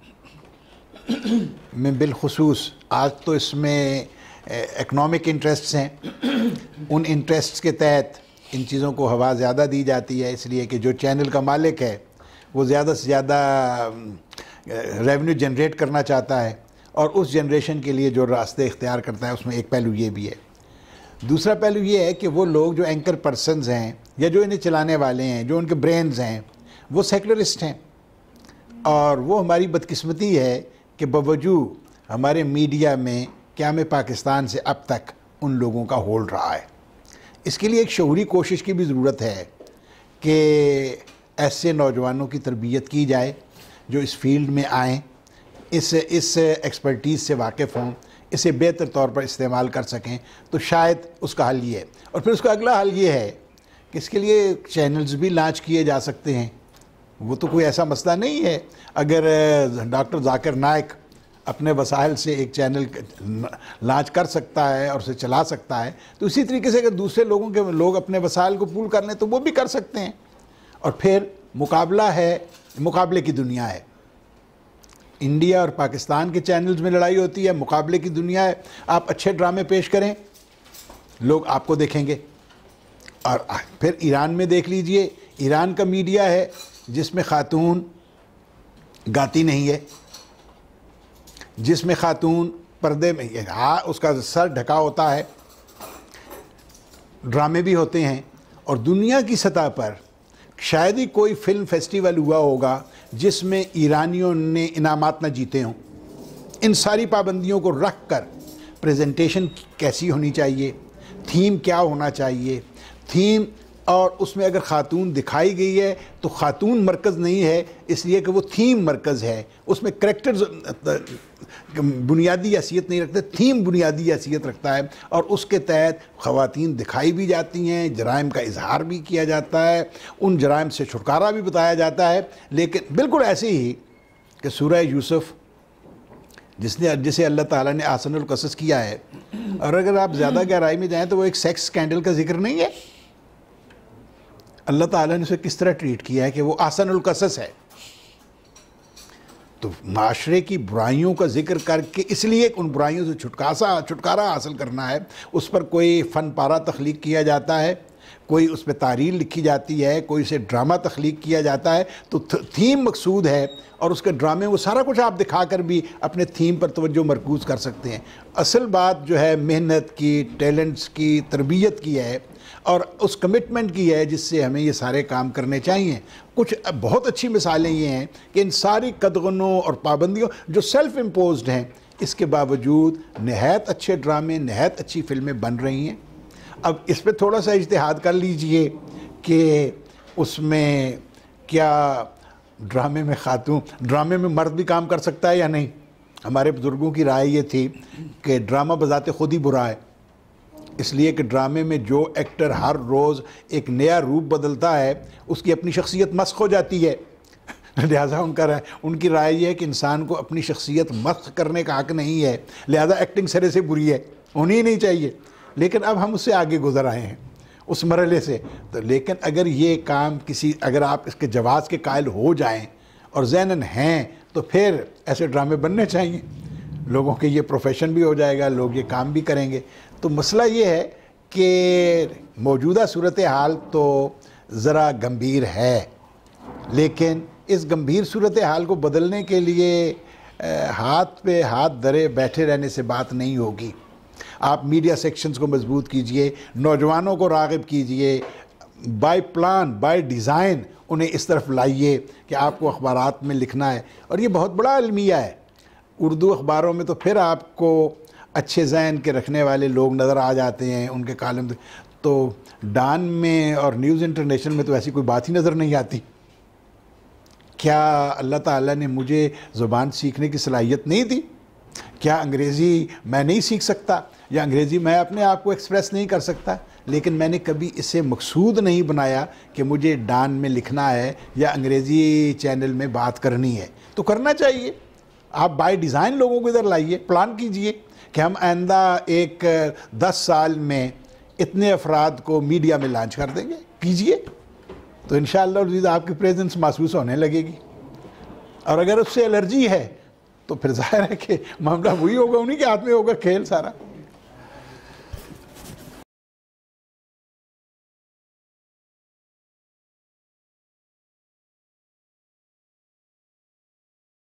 Speaker 1: میں بالخصوص آج تو اس میں اکنامک انٹرسٹس ہیں, ان انٹرسٹس کے تحت ان چیزوں کو ہوا زیادہ دی جاتی ہے, اس لیے کہ جو چینل کا مالک ہے وہ زیادہ سے زیادہ ریونیو جنریٹ کرنا چاہتا ہے, اور اس جنریشن کے لیے جو راستے اختیار کرتا ہے اس میں ایک پہلو یہ بھی ہے. دوسرا پہلو یہ ہے کہ وہ لوگ جو اینکر پرسنز ہیں یا جو انہیں چلانے والے ہیں, جو ان کے برینز ہیں, وہ سیکولرسٹ ہیں, اور وہ ہماری بدقسمتی ہے کہ باوجود ہمارے میڈیا میں قیام پاکستان سے اب تک ان لوگوں کا ہولڈ رہا ہے. اس کے لیے ایک شعوری کوشش کی بھی ضرورت ہے کہ ایسے نوجوانوں کی تربیت کی جائے جو اس فیلڈ میں آئیں, اس اس ایکسپرٹیز سے واقف ہوں, اسے بہتر طور پر استعمال کر سکیں. تو شاید اس کا حل یہ ہے. اور پھر اس کا اگلا حل یہ ہے کہ اس کے لیے چینلز بھی لانچ کیے جا سکتے ہیں, وہ تو کوئی ایسا مسئلہ نہیں ہے. اگر ڈاکٹر ذاکر نائک اپنے وسائل سے ایک چینل لانچ کر سکتا ہے اور اسے چلا سکتا ہے, تو اسی طریقے سے اگر دوسرے لوگوں کے لوگ اپنے وسائل کو پول کر لیں تو وہ بھی کر سکتے ہیں. اور پھر مقابلہ ہے, مقابلے کی دنیا ہے. انڈیا اور پاکستان کے چینلز میں لڑائی ہوتی ہے, مقابلے کی دنیا ہے. آپ اچھے ڈرامے پیش کریں, لوگ آپ کو دیکھیں گے. اور پھر ایران میں دیکھ لیجئے, ایران کا میڈیا ہے جس میں خاتون گاتی نہیں ہے, جس میں خاتون پردے میں, ہاں اس کا سر ڈھکا ہوتا ہے, ڈرامے بھی ہوتے ہیں. اور دنیا کی سطح پر شاید ہی کوئی فلم فیسٹیول ہوا ہوگا جس میں ایرانیوں نے انعامات نہ جیتے ہوں. ان ساری پابندیوں کو رکھ کر پریزنٹیشن کیسی ہونی چاہیے, تھیم کیا ہونا چاہیے, تھیم, اور اس میں اگر خاتون دکھائی گئی ہے تو خاتون مرکز نہیں ہے, اس لیے کہ وہ تھیم مرکز ہے. اس میں کریکٹرز بنیادی حیثیت نہیں رکھتے, تھیم بنیادی حیثیت رکھتا ہے. اور اس کے تحت خواتین دکھائی بھی جاتی ہیں, جرائم کا اظہار بھی کیا جاتا ہے, ان جرائم سے چھٹکارا بھی بتایا جاتا ہے. لیکن بالکل ایسے ہی کہ سورہ یوسف جس نے جسے اللہ تعالیٰ نے احسن القصص کیا ہے, اور اگر آپ زیادہ گہرائی میں جائیں تو وہ ایک سیکس سکینڈل کا ذکر نہیں ہے. اللہ تعالیٰ نے اسے کس طرح ٹریٹ کیا ہے کہ وہ احسن القصص ہے. تو معاشرے کی برائیوں کا ذکر کر کے اس لیے ان برائیوں سے چھٹکاسا چھٹکارا حاصل کرنا ہے, اس پر کوئی فن پارہ تخلیق کیا جاتا ہے, کوئی اس پہ تحریر لکھی جاتی ہے, کوئی اسے ڈرامہ تخلیق کیا جاتا ہے. تو تھیم مقصود ہے, اور اس کے ڈرامے وہ سارا کچھ آپ دکھا کر بھی اپنے تھیم پر توجہ مرکوز کر سکتے ہیں. اصل بات جو ہے محنت کی, ٹیلنٹس کی, تربیت کی ہے, اور اس کمٹمنٹ کی ہے جس سے ہمیں یہ سارے کام کرنے چاہیے. کچھ بہت اچھی مثالیں یہ ہیں کہ ان ساری قدغنوں اور پابندیوں جو سیلف امپوزڈ ہیں, اس کے باوجود نہایت اچھے ڈرامے, نہایت اچھی فلمیں بن رہی ہیں. اب اس پہ تھوڑا سا اجتہاد کر لیجئے کہ اس میں کیا ڈرامے میں خاتون, ڈرامے میں مرد بھی کام کر سکتا ہے یا نہیں. ہمارے بزرگوں کی رائے یہ تھی کہ ڈرامہ بذات خود ہی برا ہے, اس لیے کہ ڈرامے میں جو ایکٹر ہر روز ایک نیا روپ بدلتا ہے اس کی اپنی شخصیت مسخ ہو جاتی ہے. لہٰذا ان کا رائے ان کی رائے یہ ہے کہ انسان کو اپنی شخصیت مسخ کرنے کا حق نہیں ہے, لہٰذا ایکٹنگ سرے سے بری ہے, ہونی ہی نہیں چاہیے. لیکن اب ہم اس سے آگے گزر آئے ہیں اس مرحلے سے. تو لیکن اگر یہ کام کسی, اگر آپ اس کے جواز کے قائل ہو جائیں اور ذہناً ہیں, تو پھر ایسے ڈرامے بننے چاہیے. لوگوں کے یہ پروفیشن بھی ہو جائے گا, لوگ یہ کام بھی کریں گے. تو مسئلہ یہ ہے کہ موجودہ صورتحال تو ذرا گمبھیر ہے, لیکن اس گمبھیر صورتحال کو بدلنے کے لیے ہاتھ پہ ہاتھ دھرے بیٹھے رہنے سے بات نہیں ہوگی. آپ میڈیا سیکشنز کو مضبوط کیجئے, نوجوانوں کو راغب کیجئے, بائی پلان بائی ڈیزائن انہیں اس طرف لائیے کہ آپ کو اخبارات میں لکھنا ہے. اور یہ بہت بڑا المیہ ہے. اردو اخباروں میں تو پھر آپ کو اچھے ذہن کے رکھنے والے لوگ نظر آ جاتے ہیں, ان کے کالم. تو ڈان میں اور نیوز انٹرنیشنل میں تو ایسی کوئی بات ہی نظر نہیں آتی. کیا اللہ تعالیٰ نے مجھے زبان سیکھنے کی صلاحیت نہیں دی؟ کیا انگریزی میں نہیں سیکھ سکتا, یا انگریزی میں اپنے آپ کو ایکسپریس نہیں کر سکتا؟ لیکن میں نے کبھی اسے مقصود نہیں بنایا کہ مجھے ڈان میں لکھنا ہے یا انگریزی چینل میں بات کرنی ہے. تو کرنا چاہیے. آپ بائی ڈیزائن لوگوں کو ادھر لائیے, پلان کیجئے کہ ہم آئندہ ایک دس سال میں اتنے افراد کو میڈیا میں لانچ کر دیں گے. کیجئے, تو انشاءاللہ عزیز آپ کی پریزنس محسوس ہونے لگے گی. اور اگر اس سے الرجی ہے تو پھر ظاہر ہے کہ معاملہ وہی ہوگا, انہی کے ہاتھ میں ہوگا کھیل سارا.